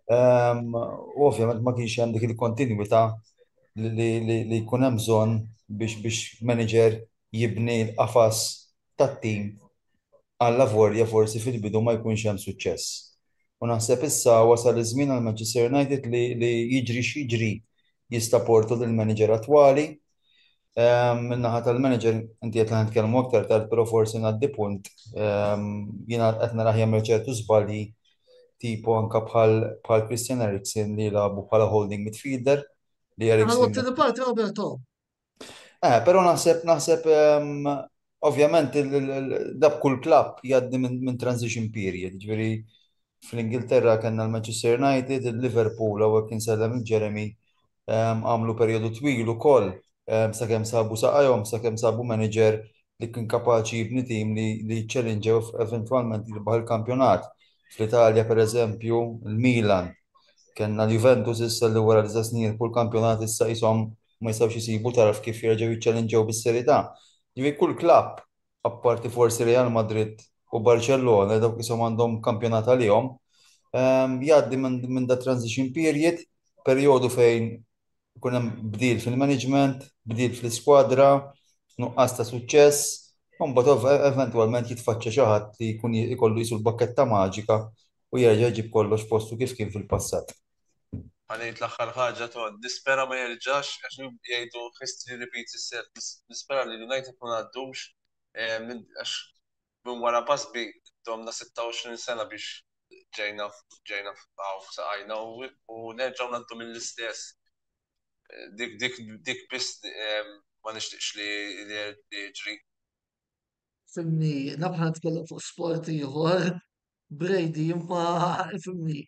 Ehm, U ovvjament ma kienx hemm dik il-kontinwità li li- li- li jkun hemm bżonn biex biex manager jibni l-qafas tat-tim għall-lavorja forsi fil-bidu ma jkunx hemm suċċess. U naħseb issa wasal iż-żmien għal Manchester United li li jiġri x'jiġri jistaportu lill-manager attwali. Ehm, Min-naħa tal-manager inti qed nitkellmu aktar tard, però forsi ngħaddi punt. Ehm, Jiena qed naraħ jagħmel ċertu żbalji tipo anka bħal bħal Christian Eriksen li labu bħala holding midfielder li Eriksen.
Għal-ottini parti Roberto.
Eh, però naħseb naħseb ehm, ovvjament il- il- il- dab kull klabb jgħaddi minn minn transition period. Ġifieri fl-Ingilterra kellna l-Manchester United, il-Liverpool u kien sellem il-Jeremy ehm, għamlu perjodu twil ukoll ehm, sakemm sabu saqajhom, sakemm sabu manager li kien kapaċi jibni tim li li challengew eventwalment jirbaħ il-kampjonat. Fl-Italja pereżempju il-Milan, kellna l-Juventus issa li wara l snin kull kampjonat issa jisom ma jistgħux isibu taraf kif jerġgħu jiċċallenġew bis-serità. Ġifieri kull klabb, apparti forsi Real Madrid u Barcellona, dawk jisom għandhom kampjonat għalihom, ehm, jgħaddi minn minn da transition period, perjodu fejn ikun hemm bdil fil-management, bdil fl-iskwadra, nuqqas ta' suċċess, u mbagħad ov- eventwalment jitfaċċa xi ħadd li jkun ikollu jisu l-bakketta maġika u jerġa' jġib kollox postu kif kien fil-passat.
Għanejt l-axħar ħagġa toħad, nispera ma jirġax, għax jgħidu history repeats itself, nispera li United ma għaddux, għax minn wara pass bi domna sitta u għoxrin sena biex ġejna ġejna f'għaw f'saqajna u nerġaw naddu mill-istess. Dik dik dik biss ma nixtieqx li li ġri.
Fimni, nabħa nitkellem fuq sport ieħor, Brady imma fimni.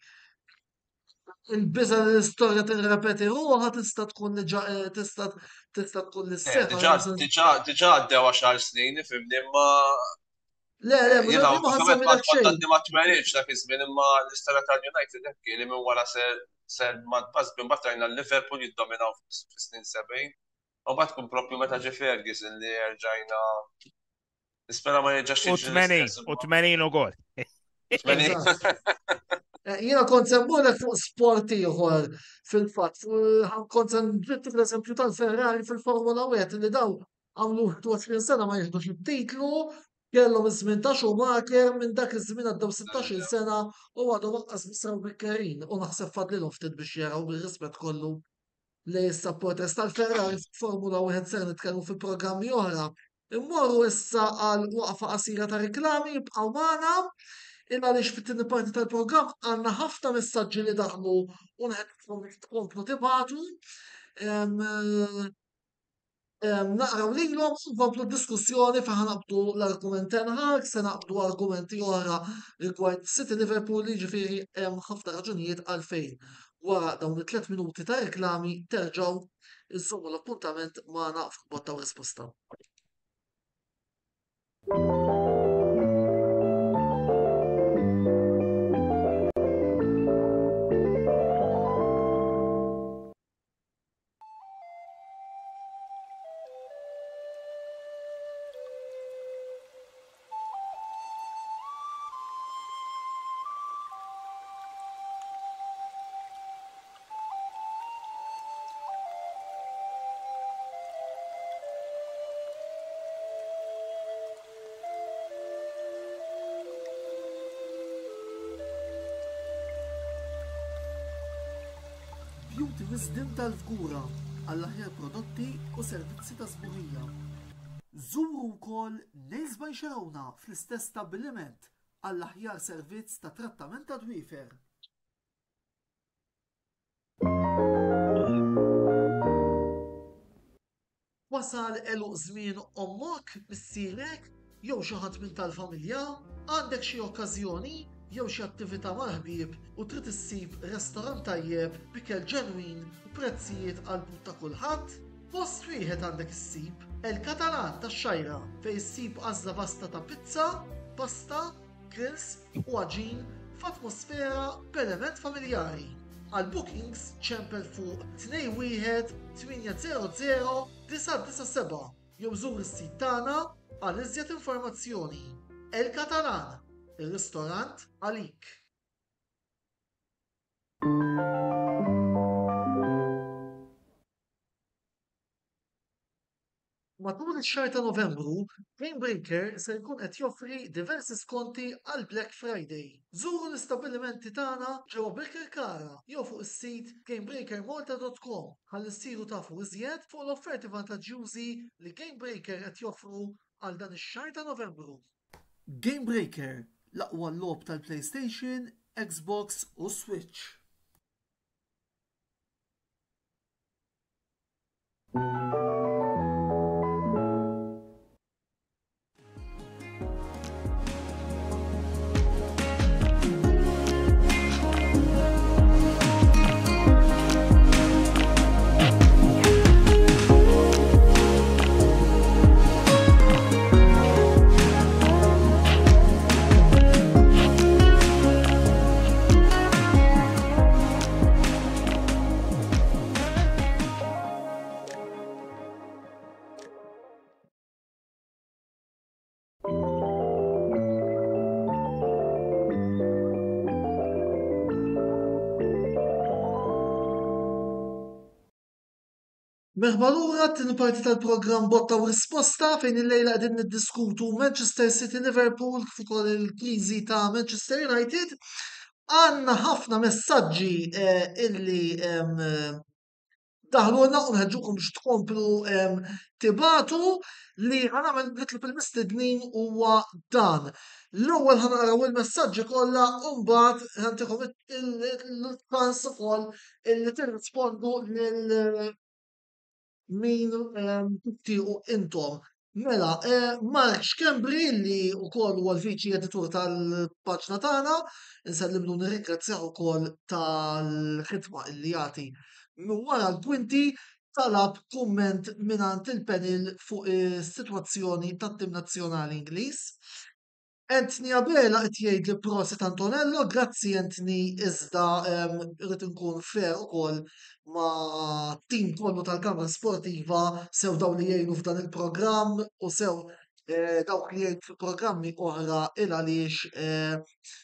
Il-biża l-istorja tirrepeti ruħha tista' tkun li ġa- eh, tista' tista' tkun li s-seħħa.
Diġà diġà diġà għaddew għaxar snin, fimni imma
Le, le, mhux
Jena,
ma
ovvjament
ħansemmi
ma
lek xejn.
tbattatni ma tweriġ dak iż-żmien imma l-istorja tal-United hekk li minn wara ser ser ma tbass bin battajna l-Liverpool jiddominaw fis-snin sebgħin. U mbagħad tkun proprju meta ġie Ferguson li rġajna nispera ma jerġax
U
jiġri
tmenin,
l-istess.
u tmenin ukoll.
Tmenin.
Eh, Jiena kont semmulek fuq sport ieħor fil-fatt. fu- Kont ġiet l-eżempju tal-Ferrari fil-Formula wieħed li daw għamlu għoxrin sena ma jihdux il-titlu, kellhom iż-żmien ta' Schumacher minn dak iż-żmien għaddew sittax-il sena u għadhom waqqas bisraw bikkerin u naħseb fadlilhom ftit biex jaraw bil-rispett kollu li s-supporters tal-Ferrari f'Formula wieħed ser nitkellmu fil-programmi oħra. Immorru issa għal waqfa qasira ta' riklami jibqgħu magħna imma għaliex fit-tieni parti tal-programm għandna ħafna messaġġi li daħlu u nħeddkom tkomplu tibatu. Em, em, Naqraw lilhom u nkomplu diskussjoni fejn naqbdu l-argument tenħak, se naqbdu argumenti oħra rigward City Liverpool li ġifieri hemm ħafna raġunijiet għalfejn. Wara dawn it-tliet minuti ta' reklami terġgħu iżommu l-appuntament magħna f'botta u risposta. Beauty Wisdom tal-Fgura għall-aħjar prodotti u servizzi ta' sbuħija. Żuru wkoll Nails by Xerawna fl-istess stabbiliment għall-aħjar servizz ta' trattament ta' dwiefer. Wasal eluq żmien ommok, missierek, jew xi ħadd minn tal-familja, għandek xi okkażjoni jew xi attività mal-ħbieb u trid issib restorant tajjeb bikel ġenwin u prezzijiet qalbu ta' kulħadd, post wieħed għandek issib El-Katalan tax-Xajra fejn issib għażla vasta ta' pizza, pasta, grills u għaġin f'atmosfera b'element familjari. Għal bookings ċempel fuq tnejn wieħed tminja żero żero disa' disa' seba' jew żur is-sit tagħna għal iżjed informazzjoni. El-Katalan, ir-ristorant għalik. Matul ix-xahar ta' Novembru, Game Breaker se jkun qed joffri diversi skonti għal Black Friday. Żuru l-istabbilimenti tagħna ġewwa Birkirkara jew fuq is-sit gamebreakermalta dot com ħalli ssiru tafu iżjed fuq l-offerti vantaġġjużi li Game Breaker qed joffru għal dan ix-xahar ta' Novembru. Game Breaker, l-aqwa logħob tal-PlayStation, Xbox u Switch. Merħba lura t-tieni parti tal-programm Botta u Risposta fejn il-lejla qegħdin niddiskutu Manchester City Liverpool kif ukoll il-kriżi ta' Manchester United. Għandna ħafna messaġġi eh, illi em, daħluna u nħeġġukom biex tkomplu em, tibatu li ħanamel nitlob il-mistednin huwa dan. L-ewwel ħanaraw il-messaġġi kollha u mbagħad ħantikom il-chance ukoll illi tirrispondu lil min tixtiequ intom. Mela, eh, Mark Xkembri li wkoll huwa l-viċi editur tal-paġna tagħna, insellimlu nirringrazzjaw ukoll tal-ħidma li jagħti minn wara l-punti talab kumment mingħand il-panel fuq is-sitwazzjoni tat-tim nazzjonali Ingliż. Anthony Abela qed jgħid li proset Antonello, grazzi Anthony, iżda em, irrid inkun fair ukoll ma' tim kollu tal-Kamra Sportiva sew daw li jgħinu f'dan il-programm u sew eh, dawk li jgħinu fil-programmi oħra il għaliex eh,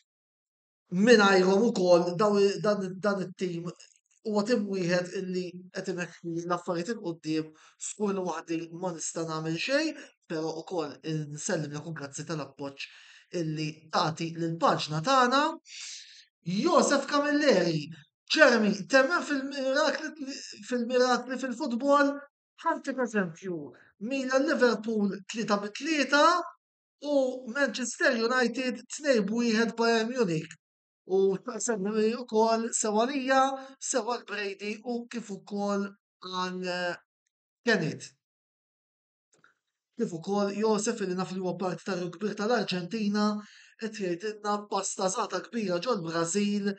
mingħajrhom ukoll daw dan dan it-tim huwa tim wieħed illi qed imeħħi l-affarijiet il qudiem skull waħdi ma nista' nagħmel xejn, però ukoll nsellim lek grazzi tal-appoġġ illi tagħti lill-paġna tagħna. Josef Camilleri, Jeremy, temmen fil-mirakli fil-mirakli fil-futbol, ħantik eżempju, Milan Liverpool tlieta bi tlieta u Manchester United tnejn b'wieħed Bayern Munich. U semmi ukoll sewa lija, sewa l-Brady u kif ukoll għal Kenneth. Kif ukoll Josef li naf li huwa parti tar-rugby tal-Arġentina qed jgħidilna pasta żgħata kbira ġol Brażil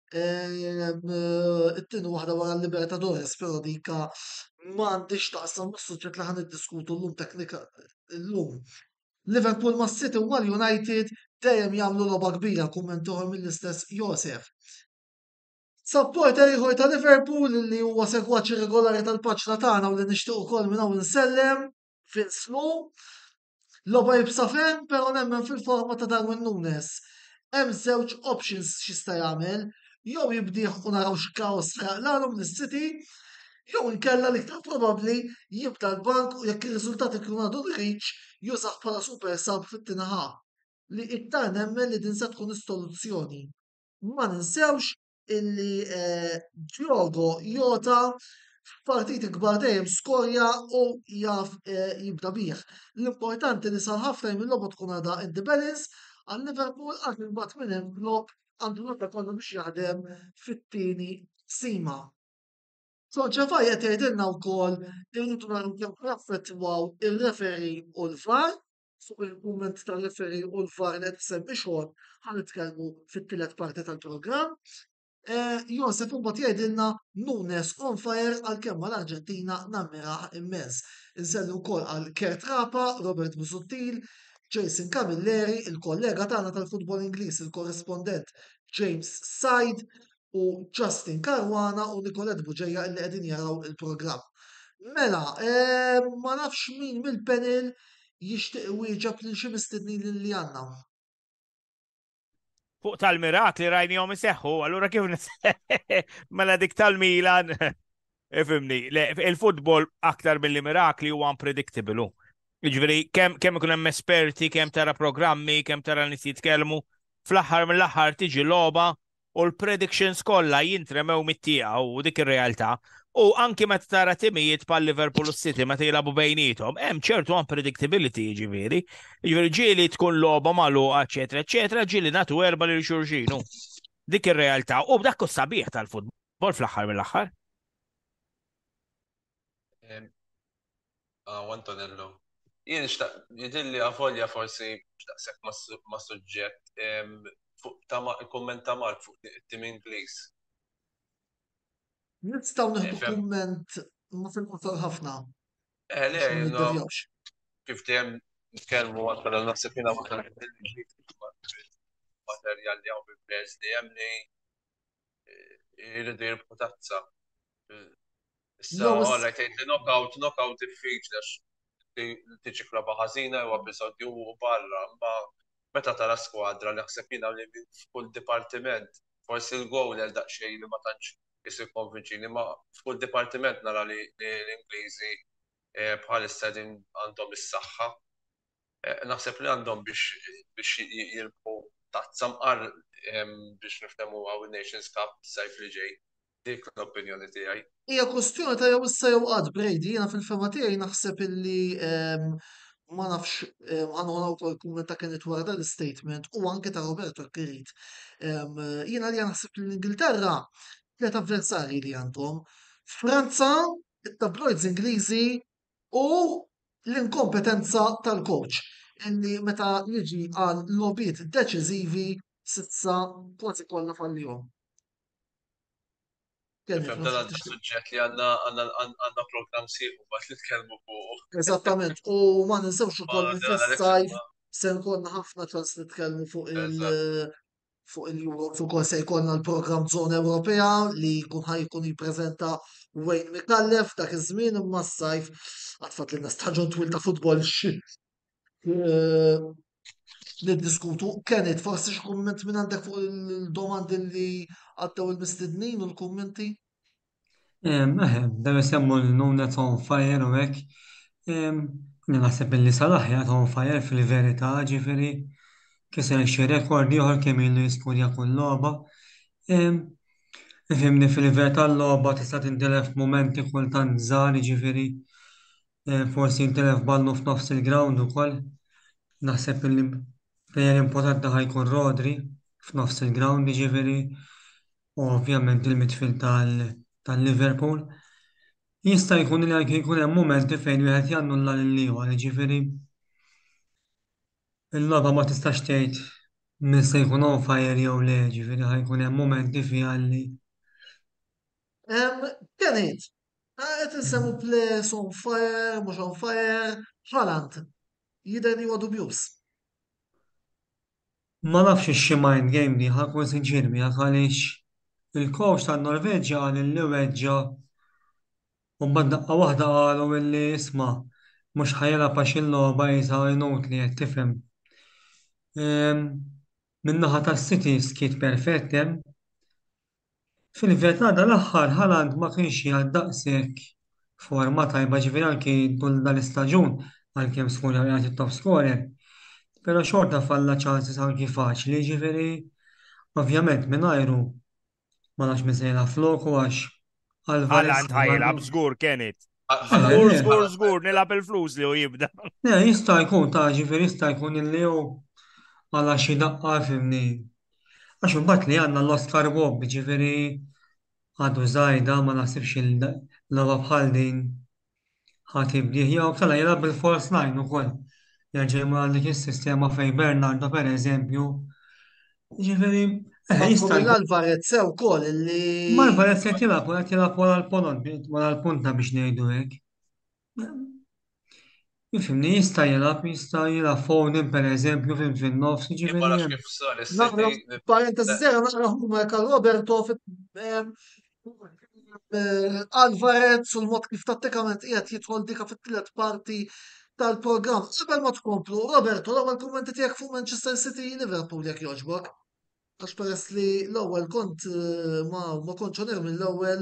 it-tieni waħda wara l-Libertadores, però dika m'għandix taqsam mas-suġġett li ħan iddiskutu llum teknika llum. Liverpool ma' City u mal-United dejjem jagħmlu logħba kbira, kumment uħor mill-istess Josef. Supporter ieħor ta' Liverpool li huwa segwaċi regolari tal-paġna tagħna u li nixtieq ukoll minn hawn insellem finslu. Logħba jibsa ferm, però nemmen fil-forma ta' Darwin Nunes. Hemm żewġ options x'jista' jagħmel, jew jibdih u naraw x'kaos ħraqlalhom lis-City, jew inkella l-iktar probabbli jibda l-bank u jekk ir-riżultati kienu għadu l-reach jużaħ bħala super sub fit-tinaħa. Li iktar nemmen li din se tkun is-soluzzjoni. Ma ninsewx illi eh, Diogo Jota f'partiti kbar dejjem skorja u jaf eh, jibda bih. L-importanti li sar ħafna mill-logħba tkun għadha in the balance għal Liverpool għal imbagħad minn hemm Klopp għandu logħba kollu biex jaħdem fit-tieni sima. Soċjafaj qed jgħidilna wkoll irridu naraw kemm jaffettwaw ir-referi u l-VAR fuq il-kumment tal-referi u l-VAR li qed isemmi xogħol ħanitkellmu fit-tielet parti tal-programm. Eh, Josef imbagħad jgħidilna Nunes on fire għalkemm mal-Arġentina nammiraħ immens. Insellu wkoll għal Kert Rapa, Robert Busuttil, Jason Camilleri, il-kollega tagħna tal-futbol Ingliż, il-korrespondent James Said u Justin Karwana u Nicolette Buġeja li qegħdin jaraw il-programm. Mela, eh, ma nafx min mill-panel jixtieq wieġeb lil xi mistednin li għandna.
fuq tal-mirakli rajnihom iseħħu, allura kif nis- mela dik tal-Milan, ifimni, le, il-futbol aktar mill mirakli huwa unpredictable. Jiġifieri kemm kemm ikun hemm esperti, kemm tara programmi, kemm tara nies jitkellmu, fl-aħħar mill-aħħar tiġi logħba u l-predictions kollha jintremew mit-tiegħu u dik ir-realtà. U anki meta tara timijiet pal Liverpool u City meta jilagħbu bejnietom, hemm ċertu unpredictability jiġifieri. Jiġifieri ġieli tkun logħba magħluqa, eċetera, eċetera, ġieli nagħtu erba' lil xulxin. Dik ir-realtà. U b'dak hu sabiħ tal-futbol fl-aħħar mill-aħħar.
Em, Ah, Antonello. Jien xtaq, jidilli għavolja forsi xtaqsek ma' suġġett em, fuq ta' ma' komment ta' Mark fuq it-tim Ingliż.
Nistgħu
Eh,
nieħdu
fem-
kumment ma fil-qosor ħafna
Eh, le,
biex ma
no,
niddevjawx.
kif dejjem nitkellmu għal naħseb jiena ma materjal li hawn bil-pers li hemm li jridu jirbħu tazza. Issa,
Jew is-
all right, li knockout, knockout diffiċli għax ti- tiġi klaba ħażina u episodju barra, ma meta tara skwadra li ħseb jiena li f'kull dipartiment, forsi l-gowl għal daqsxejn li ma tantx jisir konvinċini, ma f'kull dipartiment nara li li l-Ingliżi eh, bħalissa din għandhom is-saħħa. Eh, Naħseb li għandhom biex biex j- jirbħu tazza mqar em, biex niftemu għaw il-Nations Cup sajf li ġej. Dik l-opinjoni tiegħi.
Hija kwestjoni ta' jew issa jew qatt Brady, jiena fil-fema tiegħi naħseb illi em, ma nafx għandna wkoll kumment ta' kienet wara dan l-statement u anke ta' Roberto Kirit. Jiena li naħseb li l-Ingilterra tliet avversarji li għandhom. Franza, it-tabloids Ingliżi u l-inkompetenza tal-coach. Illi meta jiġi għal lobiet deċiżivi sitsa kważi kollha fallihom. Kien
Fem
nifhem
dan
xi
għandna
tixtieq.
suġġett li għandna għandna program sieħu bħat nitkellmu fuq.
Eżattament, u ma ninsewx ukoll li
Ma dan
fis-sajf
Alex,
se nkollna ħafna ċans nitkellmu fuq il
Eżatt.
fuq il-Euro, fuq ukoll se jkollna l-programm Żona Ewropea li jkun ħajkun jippreżenta Wayne Mikallef dak iż-żmien imma s-sajf għatfat lilna staġun twil ta' futbol xi eh, niddiskutu. Kienet forsi xi kumment minn għandek fuq il-domandi li għaddew il-mistednin u l-kummenti?
Ehm, eħe, Dew semmu l-nunet on fire u hekk. Ehm, Naħseb illi Salah jgħat on fire fil-verità, ġifieri kiser xi rekord ieħor kemm ilu jiskurja kull logħba. Ehm, Ifhimni fil-verità l-logħba tista' tintelef f'mumenti kultant żgħar, ġifieri eh, forsi jintelef ballu f'nofs il-ground ukoll. Naħseb illi plejer importanti ħajkun Rodri f'nofs il-ground, ġifieri u ovvjament il-midfield tal- tal-Liverpool. Jista' jkun li anke jkun hemm mumenti fejn wieħed jannulla lil ieħor, jiġifieri il-logħba ma tistax tgħid min se jkun on fire jew le, ġifieri ħajkun hemm mumenti fiha li
Kienet, qed insemmu place on fire, mhux on fire, Haaland, jidher li huwa dubjuż.
ma nafx ix-xi mind game li ħakun sinċir miegħek għaliex il-coach tan-Norveġġja qal illi weġġa u mbagħad daqqa waħda qalu illi isma' mhux ħajilab għax il-logħba jisa inutli qed tifhem. Ehm, Min-naħa tas-City skit perfett hemm. Fil-verità dal-aħħar Haaland ma kienx jgħid daqshekk forma tajba ġifieri anke tul dal-istaġun għalkemm skur jagħti top scorer. Però xorta falla chances anki faċli ġifieri ovvjament mingħajru ma nafx min se jilgħab floku għax Alvarez
Haaland ħajlab żgur kienet.
Ħala-
Żgur,
Eh,
żgur, żgur, nilab il-flus li u jibda.
Ne, jista' jkun ta' ġifieri jista' jkun illi hu għala xi daqqa fimni. Għax imbagħad li għandna l-Oscar Bob ġifieri għadu żgħida ma naħsibx il-logħba bħal din ħatibdih jew kalla jilgħab bil-false nine ukoll. Jerġa' jmur għal dik is-sistema fejn Bernardo pereżempju. Ġifieri, eh, jista'
Għandu
jkun.
l-Alvarez sew ukoll illi
Ma l-Varez qed jilgħab u qed jilgħab wara l-polon wara l-punta biex ngħidu hekk. Jifimni jista' jilgħab, jista' jilgħab Foden pereżempju fim fin-nofs,
Jien ma
ġifieri
nafx
hemm.
kif sar
naqra
is-City.
parentesi żgħira naqra huma Michael Roberto fit- em, eh, Alvarez u l-mod kif tattikament qiegħed jidħol dika fit-tielet parti tal-programm. Qabel ma tkomplu, Roberto, l-ewwel kummenti tiegħek fuq Manchester City Liverpool jekk jogħġbok. Għax peress li l-ewwel kont eh, ma ma kontx nirmi l-ewwel.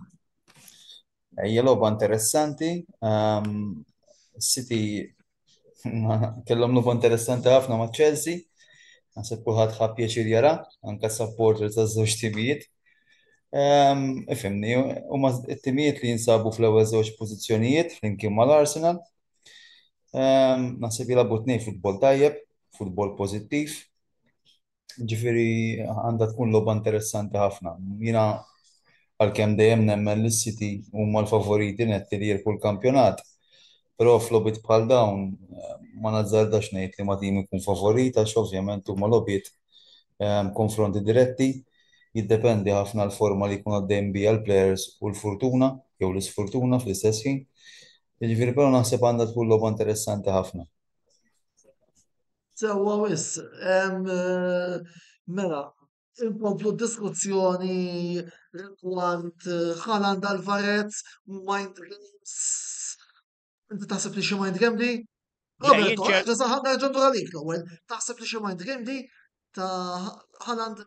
Hija logħba interessanti. Um, City kellhom logħba interessanti ħafna ma' Chelsea. Naħseb kulħadd ħadd pjaċir jara, anke supporter taż-żewġ timijiet. Um, Ifimni, huma t-timijiet li jinsabu fl-ewwel żewġ pożizzjonijiet flimkien mal-Arsenal. Um, naħseb jilagħbu tnejn futbol tajjeb, futbol pożittiv. Ġifieri għandha tkun logħba interessanti ħafna. Jiena għalkemm dejjem nemmen li s-City huma l-favoriti netti li jirku l-kampjonat. Però f'logħbiet bħal dawn eh, ma nazzardax ngħid li ma tim ikun favorit għax ovvjament huma logħbiet eh, konfronti diretti, jiddependi ħafna l-forma li jkun għaddejjem biha l-plejers u l-fortuna jew l-isfortuna fl-istess ħin. Jiġifieri però naħseb għandha tkun logħba interessanti ħafna.
Sewwa wis, em, eh, mela, inkomplu diskussjoni rigward eh, Haaland Alvarez, mind games. Inti taħseb li xi mind game di?
Ġej,
Roberto,
jinċer-
ħaġa saħħa nerġa' ndur għalik l-ewwel. Taħseb li xi mind game di ta' Haaland?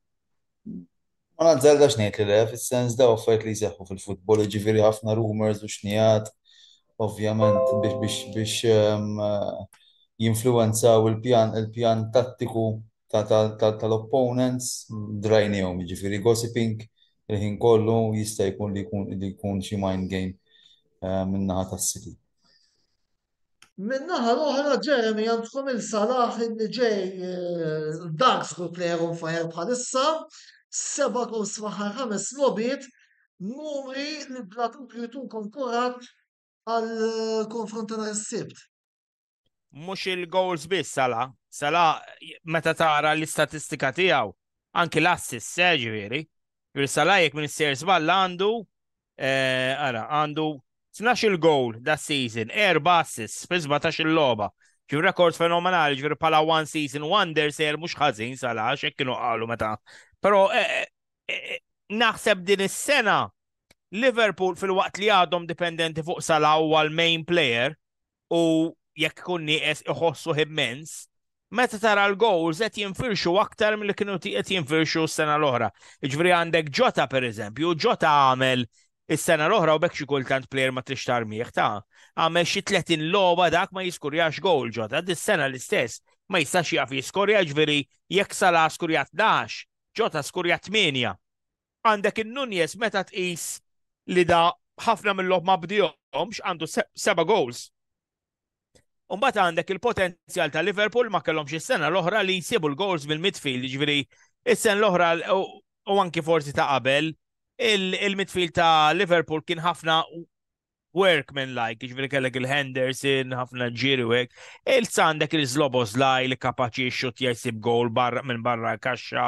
Ma nazzardax ngħid li le, fis-sens da offert li jseħħu fil-futbol, jiġifieri ħafna rumors u xnijat, ovvjament biex biex biex ehm, eh, jinfluwenzaw il-pjan il-pjan tattiku ta- ta- ta- tal-opponents drajnihom, jiġifieri gossiping il-ħin kollu jista' jkun li jkun li jkun xi mind game eh, min-naħa tas-City.
Min-naħa l-oħra Jeremy għandkom il-Salah li ġej eh, dark school player on fire bħalissa, seba' gols f'aħħar ħames lobiet, numri li bla dubju jtunkom kurat għal eh, konfront nhar is-Sibt.
Mhux il-goals biss Sala. Sala meta tara l-istatistika tiegħu, anki l-assist se ġifieri. Ġifieri Sala jekk minn is-ser żballa għandu eh, ara għandu tnax il-goal da season, erba' assists fi żbatax il-logħba. Ġifieri rekord fenomenali, ġifieri bħala one season wonder ser mhux ħażin Sala x'hekk kienu qalu meta. Però eh, eh, naħseb din is-sena Liverpool fil-waqt li għadhom dipendenti fuq Salah huwa l-main player u jekk kun nieqes iħossu immens, meta tara l-goals qed jinfirxu aktar milli kienu qed jinfirxu s-sena l-oħra. Jiġifieri għandek Jota pereżempju, Jota għamel is-sena l-oħra u bekk xi kultant plejer ma trix tarmieħ ta' għamel xi tletin logħba dak ma jiskurjax gowl Jota, dis-sena l-istess ma jistax jaf jiskurja ġifieri jekk Salah skurjat tnax, Jota skurjat tminja. Għandek in-Nunez meta tqis li da ħafna mill-lob ma bdihomx għandu seba' goals. Umbat għandek il-potenzjal ta' Liverpool ma kellhomx is-sena l-oħra li jsibu l-goals mill-midfield, ġifieri is-sena l-oħra u anki forsi ta' qabel il-midfield ta' Liverpool kien ħafna workman-like, ġifieri kellek il-Henderson, ħafna ġiri u hekk. Il-sa għandek il-Zlobozlaj li kapaċi xut jsib goal minn barra kaxxa,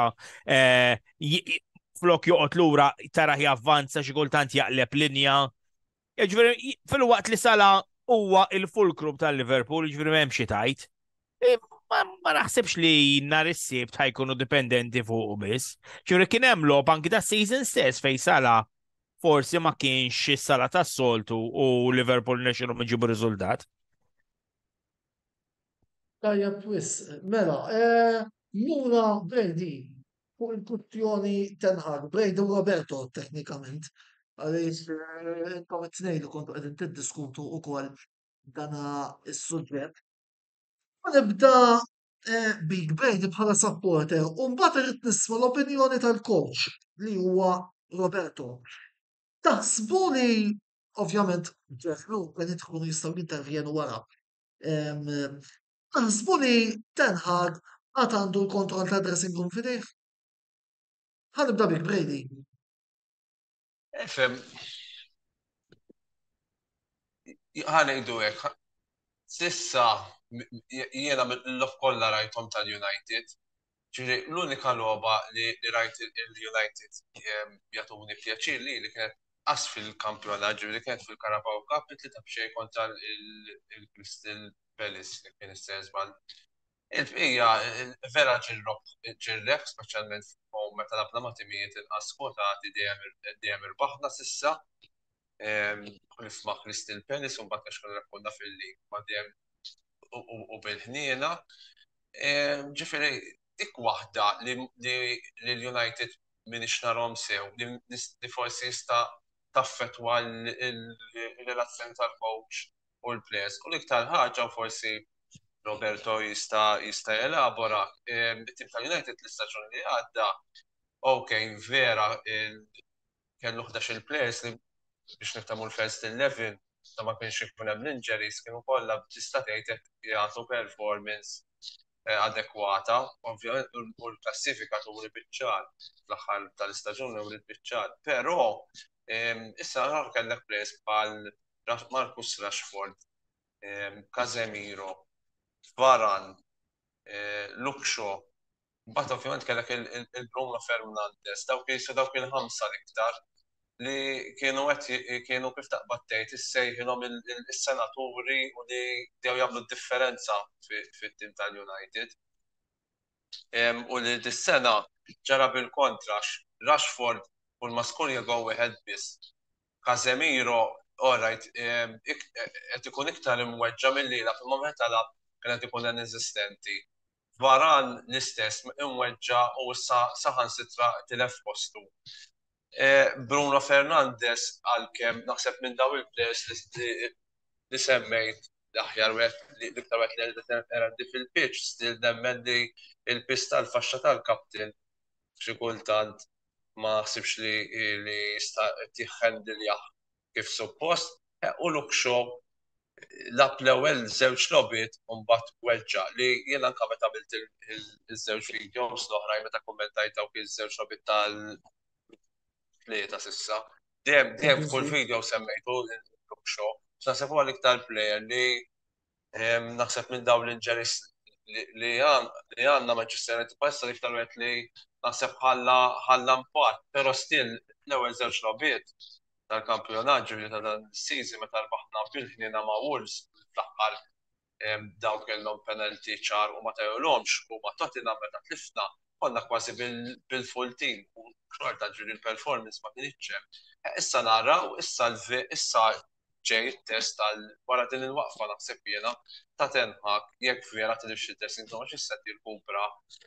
flok joqgħod lura tara javvanza xi kultant jaqleb linja. Ġifieri fil-waqt li Salah huwa il-fulcrum tal-Liverpool, ġifieri m'hemm xi tajt. Ma naħsibx li nhar is-Sibt ħajkunu dipendenti fuq biss. Ġifieri kien hemm logħob anki tas-season stess fejn Salah forsi ma kienx is-Salah tas-soltu u Liverpool nexxilhom iġibu riżultat.
Tajjeb wis, mela, eh, Mura Brady fuq il-kuttjoni Ten Hag, Brady u Roberto teknikament. Għaliex eh, intom it-tnejn li kontu qegħdin tiddiskutu wkoll dana is-suġġett. Ma nibda eh, Big Brady bħala supporter u mbagħad irid nisma' l-opinjoni tal-coach li huwa Roberto. Taħsbu li ovvjament ġefru kien tkunu jistgħu jintervjenu wara. Em, Taħsbu li Ten Hag għad għandu l-kontroll ta' dressing room fidejh? Ħanibda Big Brady.
Efem, ħanejdu hekk. Sissa jiena l-lof kollha rajthom tal-United. Ġifieri l-unika logħba li rajt il-United jagħtuni pjaċir li li kienet qas fil-kampjonat, ġifieri kienet fil-Carabao Cup li ta' bxejn kontra il-Crystal Palace li kien is-sensbal. Il-bqija vera ġirreħ, speċjalment meta labna ma' timijiet inqas kwotati dejjem irbaħna s'issa. Nifma' Crystal Palace u mbagħad għax konna konna fil-lig ma' dejjem u bil-ħniena. Ġifieri dik waħda li l-United minix narhom sew, li forsi jista' taffettwa l-relazzjoni tal-coach u l-players. U l-iktar ħaġa forsi Roberto jista' jista' jelabora. It-tim tal-United l-istaġun li għadda, ok, vera kellu ħdax il-players li biex niftamu l-first eleven ta' ma kienx ikun hemm l-injuries kienu kollha tista' tgħid jagħtu performance adekwata, ovvjament u l-klassifika turi biċ-ċar fl-aħħar tal-istaġun u biċ-ċar. Però issa nar kellek players bħal Marcus Rashford, Casemiro, Varane, Luke Shaw, mbagħad ovvjament kellek il-Bruno Fernandes, dawk dawk il-ħamsa l-iktar li kienu qed kienu kif taqbad tgħid issejħilhom is-senaturi u li dew jagħmlu differenza fit-tim tal-United. U li dis-sena ġara bil-kontra Rashford u l-Masconia go ahead biss. Casemiro, all right, qed ikun iktar imweġġa mill-lila fil-moment talab kienet ikun inesistenti. Varane l-istess imweġġa u issa saħansitra tilef postu. Bruno Fernandes għalkemm naħseb minn daw il-players li semmejt l-aħjar li iktar wieħed li erandi fil-pitch, still nemmen li l-pista l-faxxa tal-kapten xi kultant ma ħsibx li jista' jieħħendiljah kif suppost, u Luke Shaw lab l-ewwel żewġ logħbiet u mbagħad weġġa' li jiena anke meta għamilt iż-żewġ videos l-oħrajn meta kummentajt dawk iż-żewġ logħbiet tal tlieta s'issa. Dejjem dejjem f'kull video semmejtu Luke Shaw. Naħseb huwa l-iktar plejer li naħseb minn dawn l-injuries li għandna Manchester United bħalissa l-iktar wieħed li naħseb ħalla impatt, però still l-ewwel żewġ logħbiet tal-kampjonat ġifieri ta' dan is-season meta rbaħna bil-ħniena ma' Wolves fl-aħħar dawk kellhom penalty ċar u ma tajolhomx u ma Tottenham meta tlifna konna kważi bil-full team u xorta ġifieri il-performance ma kienx hemm. Issa naraw issa issa ġej it-test tal wara din il-waqfa naħseb jiena ta' Ten Hag jekk vera tilif xi test intom għax issa jirkupra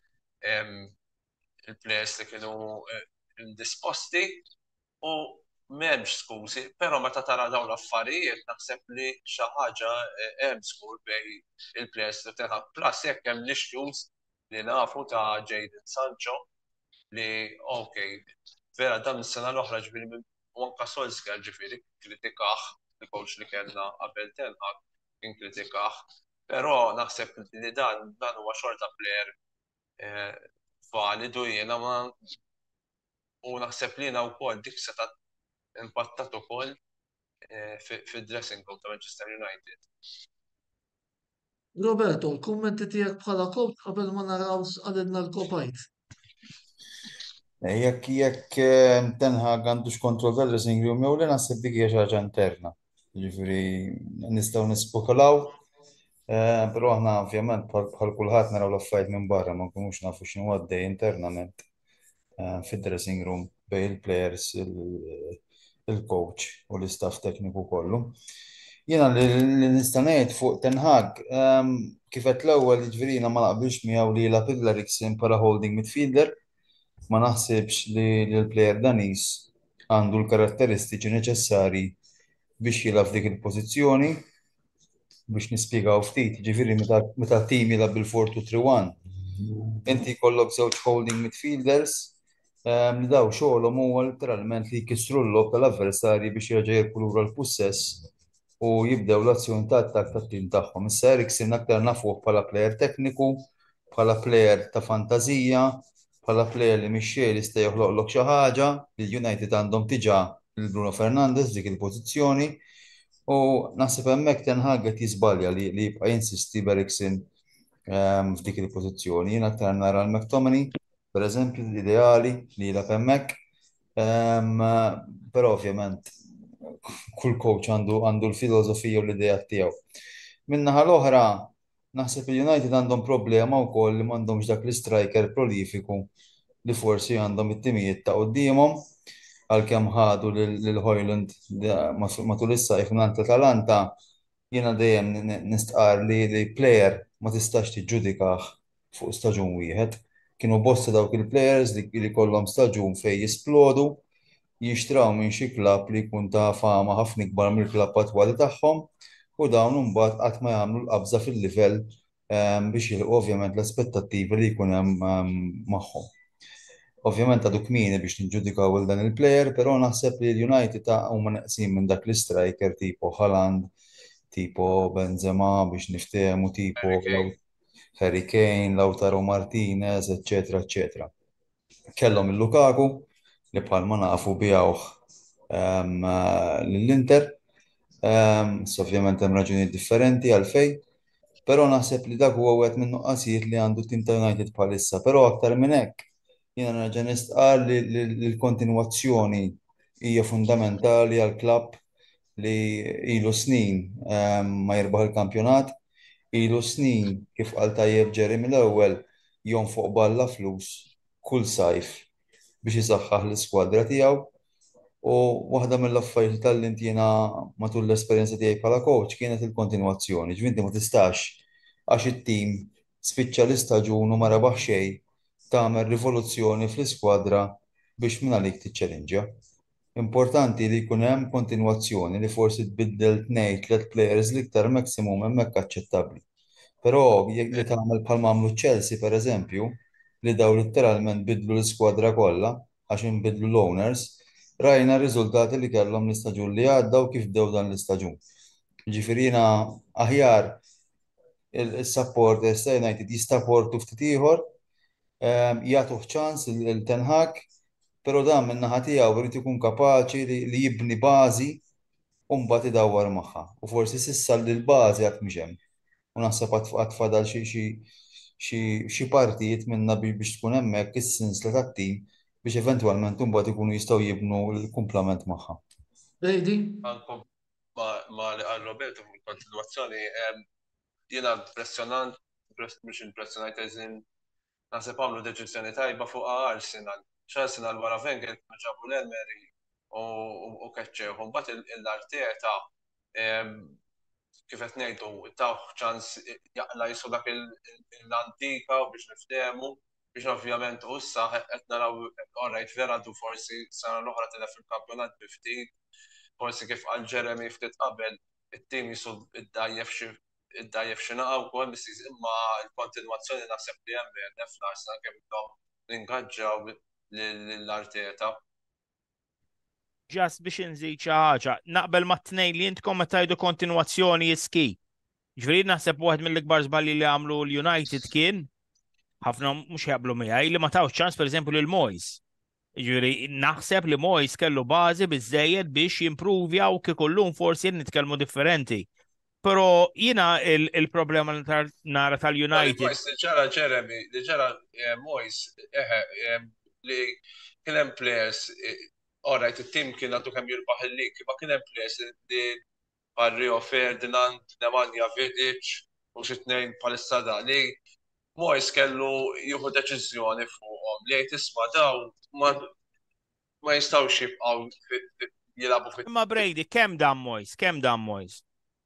il-players li kienu indisposti u m'hemmx skużi, però meta tara dawn l-affarijiet naħseb li xi ħaġa hemm żgur bejn il-players li Ten Hag. Plus jekk hemm l-issues li nafu ta' Jadon Sancho li okay, vera dan is-sena l-oħra ġifieri u anke Solskjaer ġifieri kritikah il-coach li kellna qabel Ten Hag kien kritikah, però naħseb li dan dan huwa xorta plejer validu jiena ma u naħseb li jiena wkoll dik seta' impattat ukoll fid-dressing room ta' Manchester United.
Roberto, l-kummenti tiegħek bħala coach qabel ma naraw għalidna l-kopajt.
Jekk jekk Ten Hag għandux kontroll tal-dressing room jew li naħseb dik hija xi ħaġa interna. Jiġifieri nistgħu nispekulaw, però aħna ovvjament bħal kulħadd naraw l-affarijiet minn barra ma nkunux nafu x'inhu għaddej internament fid-dressing room bejn il-players, il-coach u l-istaff tekniku kollu. Jiena li nista' ngħid fuq Ten Hag kif qed l-ewwel jiġifieri ma naqbilx miegħu li jilgħab il-Eriksen bħala holding midfielder, ma naħsibx li l-plejer Danis għandu l-karatteristiċi neċessarji biex jilgħab dik il-pożizzjoni biex nispjegaw ftit, jiġifieri meta tim jilgħab bil-four two three one. Inti jkollok żewġ holding midfielders li daw xogħolhom huwa literalment li jkissru l-logħob tal-avversarji biex jerġa' jirpu lura l-pussess u jibdew l-azzjoni ta' attakk tat-tim tagħhom. Issa Eriksen aktar nafuh bħala plejer tekniku, bħala plejer ta' fantażija, bħala plejer li mixxiej li jista' joħloqlok xi ħaġa li l-United għandhom diġà lil Bruno Fernandes dik il-pożizzjoni u naħseb hemmhekk Ten Hag qed jiżbalja li jibqa' jinsisti b'Eriksen f'dik il-pożizzjoni. Jien aktar nara l-McTominay pereżempju l-ideali li jilgħab hemmhekk, però ovvjament kull coach għandu għandu l-filosofija u l-idea tiegħu. Min-naħa l-oħra naħseb il-United għandhom problema wkoll li m'għandhomx dak l-striker prolifiku li forsi għandhom it-timijiet ta' qudiemhom għalkemm ħadu lil Højlund matul is-sajf mingħand Atalanta jiena dejjem nistqar li plejer ma tistax tiġġudikah fuq staġun wieħed. kienu bosta dawk il-plejers li li kollhom staġun fejn jisplodu, jixtraw minn xi klabb li jkun ta' fama ħafna ikbar mill-klabb attwali tagħhom u dawn imbagħad qatt ma jagħmlu l-qabża fil-livell ehm, biex jilqu ovvjament l-aspettattivi li jkun hemm ehm, magħhom. Ovvjament għadu kmieni biex niġġudikaw il dan il-plejer, però naħseb li l-United ta' huma neqsin minn dak l-striker tipo Haaland, tipo Benzema biex niftehmu tipo
Harry Kane.
Harry Kane, Lautaro Martinez, eccetera, eccetera. Kellhom il-Lukaku li bħalma nafu bijawh ehm, l-Inter, ehm, s ovvjament hemm raġuni differenti għalfej, però naħseb li dak huwa wieħed minn nuqqasijiet li għandu tim ta' United bħalissa, però aktar minn hekk jiena nerġa' nistqar li li- li l-kontinwazzjoni hija fundamentali għal klabb li ilu snin ehm, ma jirbaħ il-kampjonat, ilu snin kif qal tajjeb Jerry mill-ewwel jonfoq balla flus kull sajf biex isaħħaħ l-iskwadra tiegħu u waħda mill-affarijiet tal-lint jiena matul l-esperjenza tiegħi bħala coach kienet il-kontinwazzjoni. Ġvinti ma tistax għax it-tim spiċċa l-istaġun u ma rebaħ xejn tagħmel rivoluzzjoni fl-iskwadra biex minn għalik tiċċellinġja. Importanti li jkun hemm kontinwazzjoni li forsi tbiddel tnejn tliet plejers l-iktar maximum hemmhekk aċċettabbli. Però jekk li tagħmel bħalma għamlu Chelsea pereżempju, li daw letteralment bidlu l-iskwadra kollha għax inbidlu l-owners, rajna r-riżultati li kellhom l-istaġun li għadda u kif bdew dan l-istaġun. Ġifieri jiena aħjar il-supporters ta' United jistapportu ftit ieħor, ehm, jagħtuh ċans il-Ten Hag, però dan min-naħa tiegħu irid ikun kapaċi li li jibni bażi u mbagħad idawwar magħha. U forsi s'issa li l-bażi għad mhix hemm. U naħseb għad fadal xi xi xi xi partijiet minna bi- biex tkun hemmhekk is-sinsla tat-tim biex eventwalment imbagħad ikunu jistgħu jibnu l-kumplament magħha.
Brady?
Ankom ma ma li għal Roberto fuq il-kontinuazzjoni, em, jiena impressjonant, impress- mhux impressjonajt eżin naħseb għamlu deċiżjoni tajba fuq Arsenal. X'Arsenal wara Wenger kienu ġabu l-Emery u u- u keċċew. Mbagħad il- il-Arteta em, kif qed ngħidu taw ċans jaqla jisu dak il- il- l-antika u biex niftehmu biex ovvjament u issa qed naraw orajt vera du forsi sena l-oħra tilef il-kampjonat bi ftit, forsi kif qal Jeremy ftit qabel it-tim jisu iddajjef xi iddajjef xi naqa wkoll bis imma l-kontinwazzjoni naħseb li hemm bejn fl-Arsenal kemm bdew ningaġġaw lill-Arteta.
Ġast biex nżid xi ħaġa, naqbel ma' tnejn li intkom meta jgħidu kontinwazzjoni jiski. Ġifieri naħseb waħed mill-ikbar żbalji li għamlu l-United kien ħafna mhux jaqblu miegħi li ma tawx ċans pereżempju lil Moyes. Ġifieri naħseb li Moyes kellu bażi biżżejjed biex jimprovja u kieku llum forsi nitkellmu differenti. Però jiena il- il-problema li tar- nara tal-United
Moyes li ġara Jeremy, li ġara eh, Moyes, eħe, eh, li kien hemm players, orajt it-tim kien għandu kemm jirbaħ il-lig, ma kien hemm players li bħal Rio Ferdinand, Nemanja Vidic u xi tnejn bħalissa da li Moyes kellu jieħu deċiżjoni fuqhom li jgħid isma' daw ma ma jistgħux jibqgħu fi- fi- jilagħbu fit
imma Brady kemm dan Moyes, kemm dan Moyes?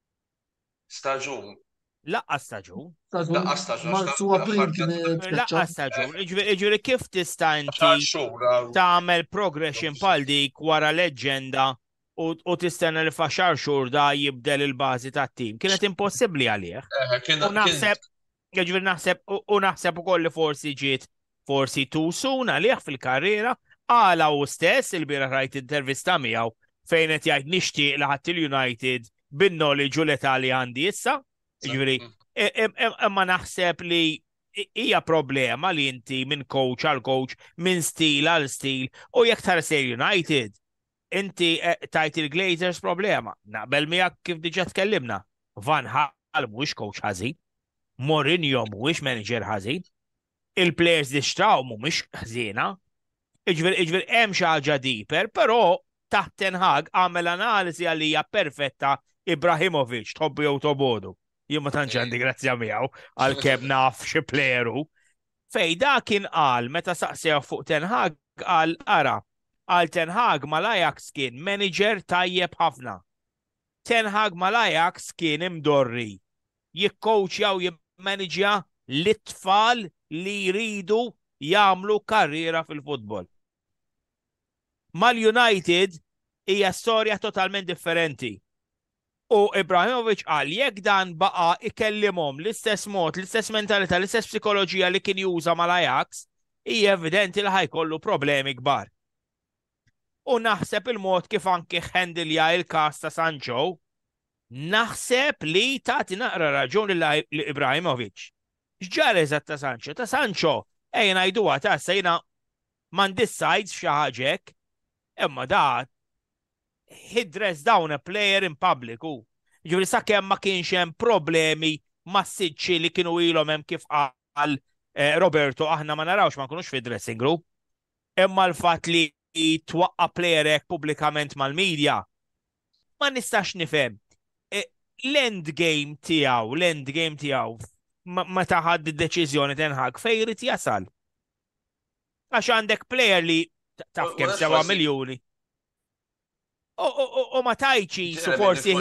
staġun.
Laqqa staġun.
Staġun
Laqqa staġun,
Marzu
staġun,
April
aħħar
kien
kien-
Laqqa
tkeċċa.
staġun. Ġifieri ġifieri kif tista'
Xar
inti
xhur għaw.
tagħmel progression bħal dik wara leġenda u u tistenna li faxar xhur da jibdel il-bażi tat-tim. Kienet impossibbli għalih.
Eħe, kien
U
kien-
naħseb, ġifieri naħseb u u naħseb ukoll li forsi ġiet forsi too soon għalih fil-karriera għala u stess il-bira rajt intervista miegħu fejn qed jgħid nixtieq li ħadd il-United bin-knowledge u l-età li għandi issa. Ġifieri I- im- im- imma naħseb li i- hija problema li inti minn coach għal coach, minn stil għal stil, u jekk tara sejr United, inti eh, tajt il-Glazers problema. Naqbel miegħek kif diġà tkellimna. Van Gaal mhuwiex coach ħażin, Mourinho mhuwiex manager ħażin, il-players li xtraw mhumiex ħżiena. Iġver iġver hemm xi ħaġa deeper, però taħt Ten Hag għamel analiżi għalija perfetta Ibrahimovic, tħobbu jew tobodu. Jien ma tantx għandi grazzja miegħu għalkemm naf xi pleru. Fej da kien qal meta saqsew fuq Ten Hag qal ara għal Ten Hag mal-Ajax kien manager tajjeb ħafna. Ten Hag mal-Ajax kien imdorri. Jikkowċja u jimmanġja l-tfal li jridu jagħmlu karriera fil-futbol. Mal-United hija storja totalment differenti. U Ibrahimovic qal jekk dan baqa' ikellimhom l-istess mod, l-istess mentalità, l-istess psikoloġija li kien juża mal-Ajax, hija evidenti li ħajkollu problemi kbar. U naħseb il-mod kif anki ħendilja il-każ ta' Sancho, naħseb li tagħti naqra raġun li Ibrahimovic. X'ġar eżatt ta' Sancho? Ta' Sancho ejja ngħiduha ta' sejna m'għandis xi ħaġek, imma da he dressed down a player in public u. Ġifieri sakemm ma kienx hemm problemi massiċċi li kienu ilhom hemm kif qal Roberto aħna ma narawx ma nkunux fi dressing room. Imma l-fatt li twaqqa player hekk pubblikament mal-medja ma nistax nifhem. L-end game tiegħu, l-end game tiegħu meta ħadd id-deċiżjoni Ten Hag fejn irid jasal. Għax għandek player li taf kemm sewa miljuni. U ma tajċi su forsi.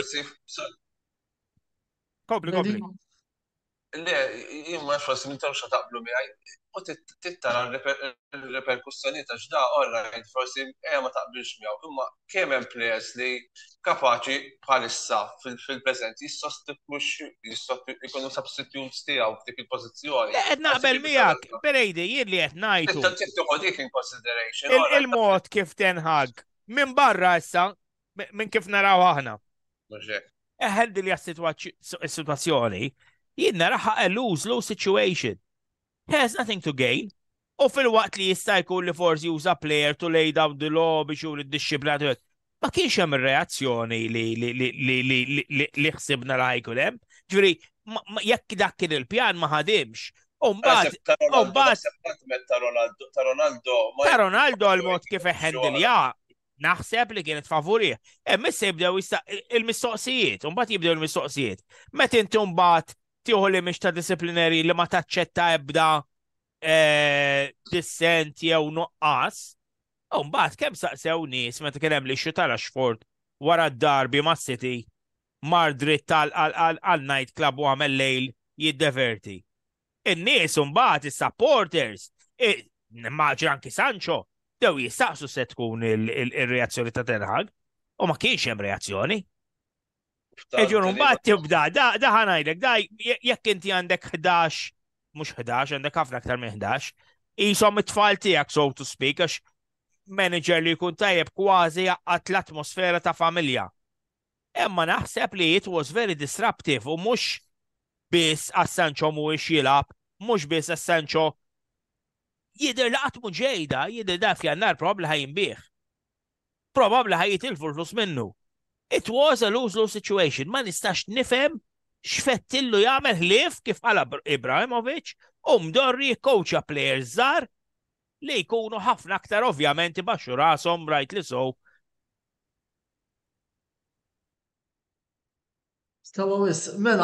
Kompli, kompli.
Le, jien ma forsi mintaw xa taqblu miħaj, u tittara l-reperkussjoni ta' ġda, all-right, forsi eja ma taqbilx miħaw, imma kemm hemm players li kapaċi bħalissa fil-prezent jikonu substitutes tiegħu f'dik il-pożizzjoni.
Qed naqbel miegħek, Perejdi, jien li qed ngħidu.
Tieħu dik in consideration.
Il-mod kif Ten Hag minn barra issa minn kif naraw aħna. Eħed li s-situazzjoni jien naraħa a lose-lose situation. He has nothing to gain. U fil-waqt li jista' jkun li forsi juża player to lay down the law biex juri d-disciplinat. Ma kienx hemm ir-reazzjoni li ħsibna li ħajkun hemm. Ġifieri jekk dak kien il-pjan ma ħadimx. U mbagħad
ta' Ronaldo
ta' Ronaldo l-mod kif iħendilja naħseb li kienet favorih. Hemm issa jibdew il-mistoqsijiet, u mbagħad jibdew il-mistoqsijiet. Meta inti mbagħad tieħu li mhix ta' disciplinari li ma taċċetta ebda dissent jew nuqqas. U mbagħad kemm saqsew nies meta kien hemm li xu tal-Ashford wara d-darbi ma' City mar dritt għal night club u għamel lejl jiddeverti. In-nies mbagħad is-supporters, immaġin anki Sancho, dew jistaqsu se tkun il-reazzjoni ta' Ten Hag, u ma kienx hemm reazzjoni. Eġun mbagħad tibda, da ħanajdek, da jekk inti għandek ħdax, mhux ħdax, għandek ħafna aktar minn ħdax, ishom it-tfal tiegħek so to speak, għax manager li jkun tajjeb kważi għat l-atmosfera ta' familja. Imma naħseb li it was very disruptive u mhux biss għas-Sancho mhuwiex jilgħab, mhux biss għas-Sancho jidher li qatt mhu ġejda, jidher da f'Jannar probabbli ħajinbih. Probabbli ħajitilfu l-flus minnu. It was a lose-lose situation. Ma nistax nifhem x'fettillu jagħmel ħlief kif qala Ibrahimovic u mdorri coacha players żgħar li jkunu ħafna aktar ovvjament ibaxxu rashom rajt li sow.
Stawa wis, mela,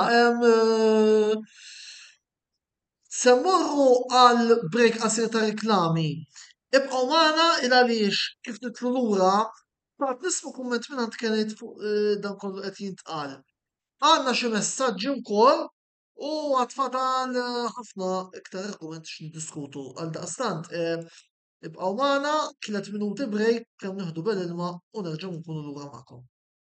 semmorru għal break qasir ta' reklami. Ibqgħu magħna il għaliex kif nitlu lura Baqt nisma' kumment minn għand kienet fuq dan kollu qed jintqal. Għandna xi messaġġi wkoll u għatfadal ħafna iktar argumenti x'niddiskutu għal daqstant. Ibqgħu magħna tliet minuti break kemm nieħdu bel-ilma u nerġgħu nkunu lura magħkom.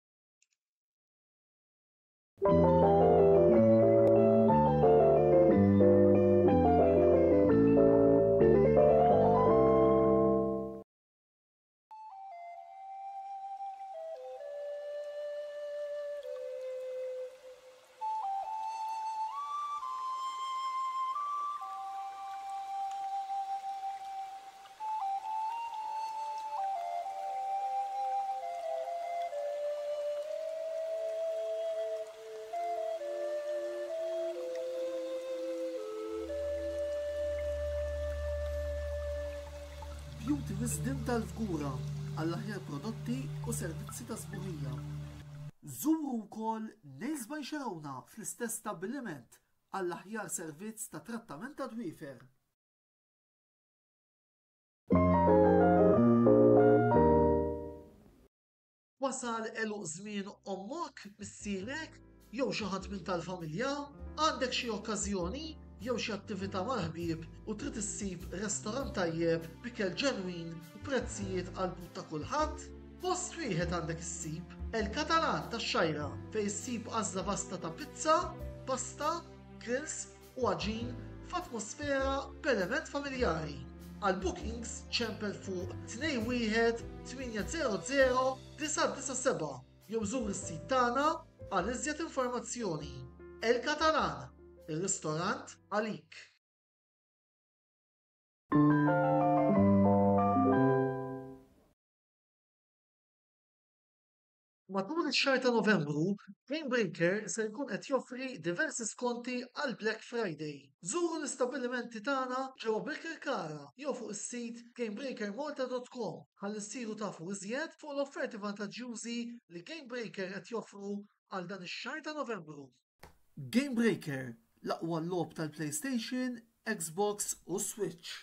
Beauty Wisdom tal-Fgura għall-aħjar prodotti u servizzi ta' sburija. Żuru wkoll Nails by Xarawna fl-istess stabbiliment għall-aħjar servizz ta' trattament ta' dwiefer. Wasal eluq żmien ommok, missierek, jew xi ħadd minn tal-familja, għandek xi okkażjoni jew xi attività mal-ħbieb u trid issib restorant tajjeb b'ikel ġenwin u prezzijiet qalbu ta' kulħadd? Post wieħed għandek issib El Catalan tax-Xajra fejn issib għażla vasta ta' pizza, pasta, grills u għaġin f'atmosfera b'element familjari. Għal bookings ċempel fuq tnejn wieħed tminja żero żero disa' disa' seba' jew żur is-sit tagħna għal iżjed informazzjoni. El Catalan, ir-ristorant għalik. Matul ix-xahar ta' Novembru, Gamebreaker se jkun qed joffri diversi skonti għal Black Friday. Żuru l-istabbilimenti tagħna ġewwa Birkirkara jew fuq is-sit gamebreaker malta dot com ħalli ssiru tafu iżjed fuq l-offerti vantaġġjużi li Gamebreaker qed joffru għal dan ix-xahar ta' Novembru. Gamebreaker, l-aqwa logħob tal-PlayStation, Xbox u Switch.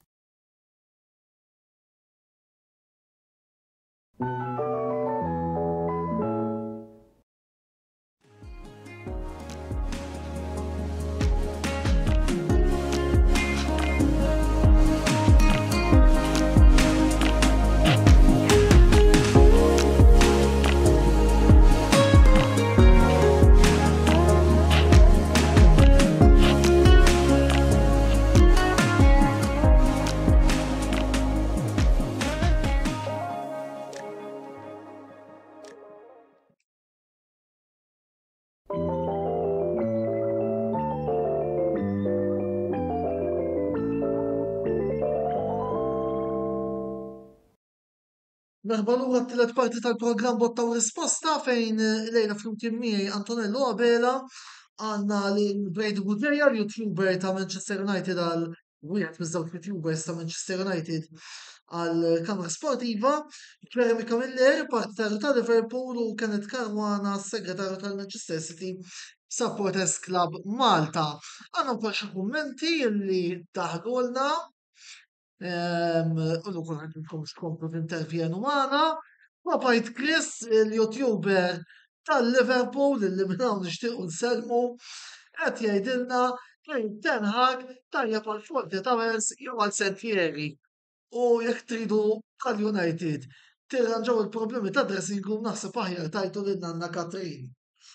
Merħba lura t-tielet parti tal-programm Botta u Risposta fejn lejla flimkien miegħi Antonello Abela għandna lil Brady Buddeja, l-YouTuber ta' Manchester United għal wieħed miż-żewġ YouTubers ta' Manchester United għal Kamra Sportiva, Jeremy Camilleri, partitarju ta' Liverpool u Kenneth Caruana, segretarju tal-Manchester City Supporters Club Malta. Għandna wkoll xi kummenti li daħlulna. Ullu kun għandkom xkomplu f'intervjenu għana, ma bajt Chris, il-YouTuber tal-Liverpool, li minnaw nishtiqu nselmu, għet jajdilna kien Ten Hag tajjeb għal Forty Towers jew għal Sentieri. U jekk tridu tal-United tirranġaw il-problemi ta' dressing room naħseb aħjar tajtu lil Nanna Katrin.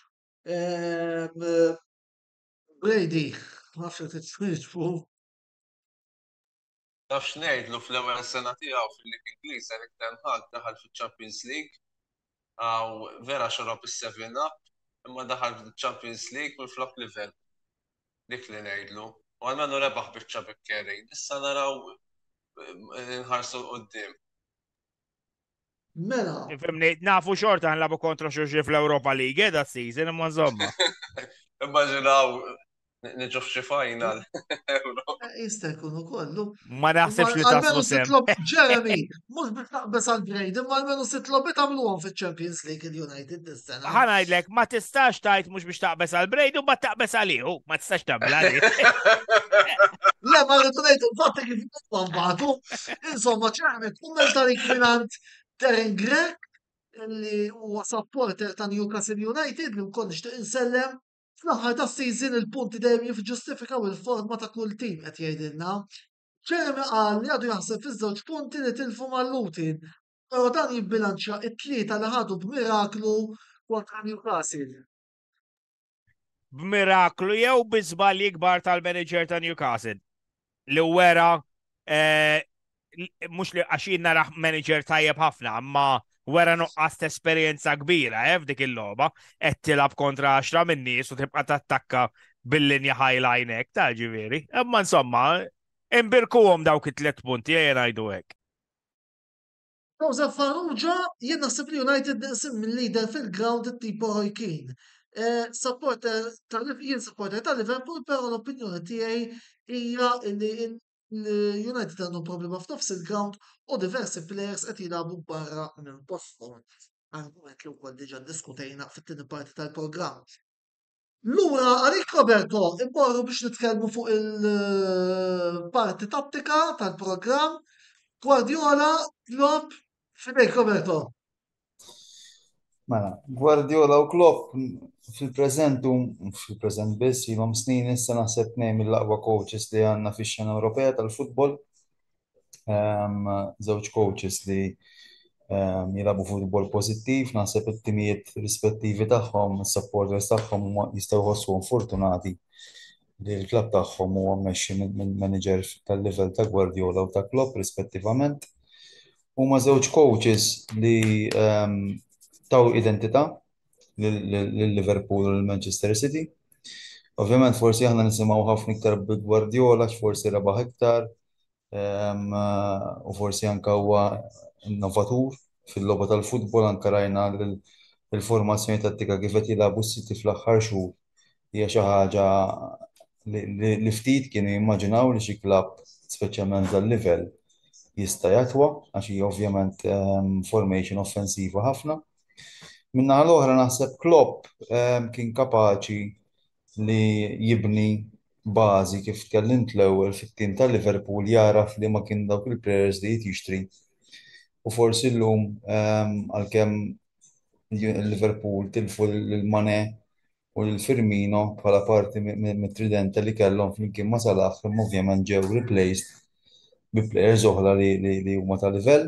Brady, nafx qed titfiċfu.
Naf xnejdlu fl-ewwel sena tiegħu fil-Lig Ingliż Erik ten Hag daħal fiċ-Champions League. Aw vera xorob is-seven up, imma daħal fil-Champions League mill-flop level. Dik li ngħidlu. U għalmenu rebaħ biċċa bikkeri. Issa naraw nħarsu quddiem.
Mela.
Ifimni, nafu xorta nlabu kontra xurxi fl-Europa League, da season, imma nżomma.
Immaġinaw niġu f'xi final.
Jista' jkun ukollu.
Ma naħsebx li taslu sem.
Jeremy, mhux biex taqbes għal Brady, imma almenu sitlobit għamluhom fiċ-Champions League il-United dis-sena.
Ħanajdlek, ma tistax tajt mhux biex taqbes għal Brady u ma taqbes għalih, ma tistax taqbel għalih.
Le, ma rridu ngħidu l-fatt kif nitwan bagħtu. Insomma, ċermet, kummentari kminant Darren Grek, li huwa supporter ta' Newcastle United li wkoll nixtieq insellem. Fl-aħħar ta' season il-punti dejjem jiġġustifikaw il-forma ta' kull tim qed jgħidilna. Jeremy qal li għadu jaħseb fiż-żewġ punti li tilfu mal-Luton, però dan jibbilanċja t-tlieta li ħadu b'miraklu kontra Newcastle.
B'miraklu jew biżbalji kbar tal-manager ta' Newcastle. Li wera mhux li għaxin naraħ manager tajjeb ħafna, imma wera nuqqas ta' esperjenza kbira, eh, f'dik il-logħba, qed tilab kontra għaxra min nies u tibqa' tattakka bil-linja highline hekk ta' ġifieri. Imma insomma, imbirkuhom dawk it-tliet punti ejja ngħidu hekk.
Kawża Farrugia, jien naħseb li United niqsim mill-leader fil-ground it-tipo Roy Keane. Supporter tal-jien supporter tal-Liverpool, però l-opinjoni tiegħi hija li l-United għandhom problema f'nofs il-ground u diversi players qed jilagħbu barra minn posthom. Argument li wkoll diġà ddiskutejna fit-tieni parti tal-programm. Lura għalik Roberto, imborru biex nitkellmu fuq il-parti tattika tal-programm. Guardiola, Klopp, fidejk Roberto.
Mela, Guardiola u Klopp fil-preżent u fil-preżent biss ilhom snin issa naħseb tnejn mill-aqwa coaches li għandna fix-xena Ewropea tal-futbol. Ehm, Żewġ coaches li ehm, jilabu futbol pożittiv, naħseb it-timijiet rispettivi tagħhom, is-supporters tagħhom huma jistgħu jħossuhom fortunati li l-klabb tagħhom huwa mmexxi minn manager tal-livell ta' Guardiola u ta' Klopp rispettivament. Huma żewġ coaches li ehm, taw identità lill-Liverpool u l-Manchester City. Ovvjament forsi aħna nisimgħu ħafna iktar bi-Guardiola forsi rebaħ iktar ehm, u forsi anke huwa innovatur fil-logħba tal-futbol anke rajna l-formazzjoni tattika kif qed jilagħbu s-City fl-aħħar xhur hija xi ħaġa li li- li ftit kienu jimmaġinaw li xi klabb speċjalment dal-livell jista' jatwa għax hija ovvjament ehm, formation offensiva ħafna. Minnaħa l-oħra naħseb Klopp ehm, kien kapaċi li jibni bażi kif tkellimt l-ewwel fit-tim tal-Liverpool jaraf li ma kien dawk il-players li jrid jixtri. U forsi llum ehm, għalkemm il-Liverpool tilfu l-Mane u l-Firmino bħala parti mit-tridenta li kellhom flimkien ma Salah imma ovvjament ġew replaced bi players oħra li li li huma ta' livell.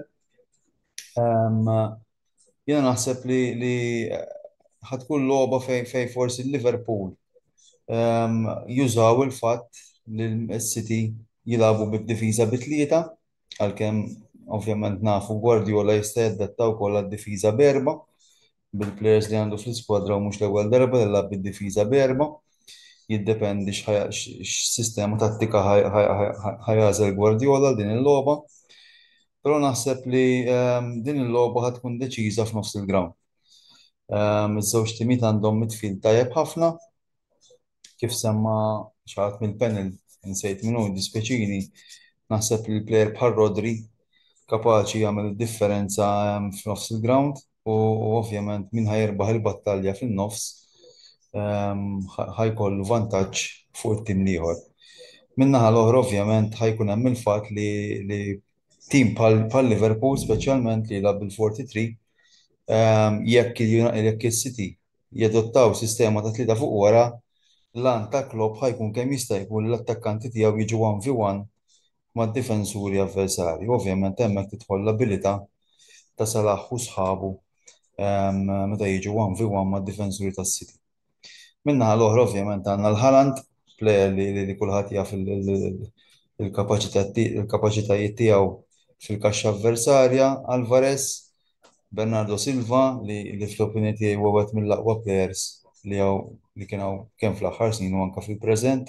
Ehm, Jiena naħseb li li ħatkun logħba fejn fejn forsi l-Liverpool ehm, jużaw il-fatt li l-City jilagħbu bid-difiża bit-tlieta għalkemm ovvjament nafu Guardiola jista' jadatta wkoll għad-difiża b'erba' bil-players li għandu fl-iskwadra u mhux l-ewwel darba li lagħab bid-difiża b'erba' jiddependi x'ħaj- x- x'sistema tattika ħaj- ħaj- ħaj- ħajażel Guardiola din il-logħba. Però naħseb li ehm, din il-logħba ħad tkun deċiża f'nofs il-ground. Ehm, Iż-żewġ timiet għandhom midfield tajjeb ħafna, kif semma xaħat mill-panel, nsejt minnu dispeċini, naħseb li l-plejer bħal Rodri kapaċi jagħmel differenza ehm, f'nofs il-ground u u ovvjament min ħajrbaħ il-battalja fin-nofs ehm, ħ- ħajkollu vantaġġ fuq it-tim ieħor. Minnaħa l-oħra ovvjament ħajkun hemm il-fatt li li tim bħal bħal Liverpool speċjalment li jilgħab bil-forty-three ehm, jekk il- jekk is-City jadottaw sistema ta' tlieta fuq wara l-għan ta' Klopp ħajkun kemm jista' jkun l-attakkanti tiegħu jiġu one v one mad-difensuri avversarji. Ovvjament hemmhekk tidħol l-abilità ta' Salah u sħabu ehm, meta jiġu one v one mad-difensuri tas-City. Minnaħa l-oħra ovvjament għandna l-Haaland, plejer li, li, li kulħadd jaf il- il- il- il-kapaċità ti- il-kapaċitajiet tiegħu fil-kaxxa avversarja, Alvarez, Bernardo Silva li, li fl-opinjoni tiegħi huwa wieħed mill-aqwa players li hawn li kienu kemm fl-aħħar snin u anke fil-preżent.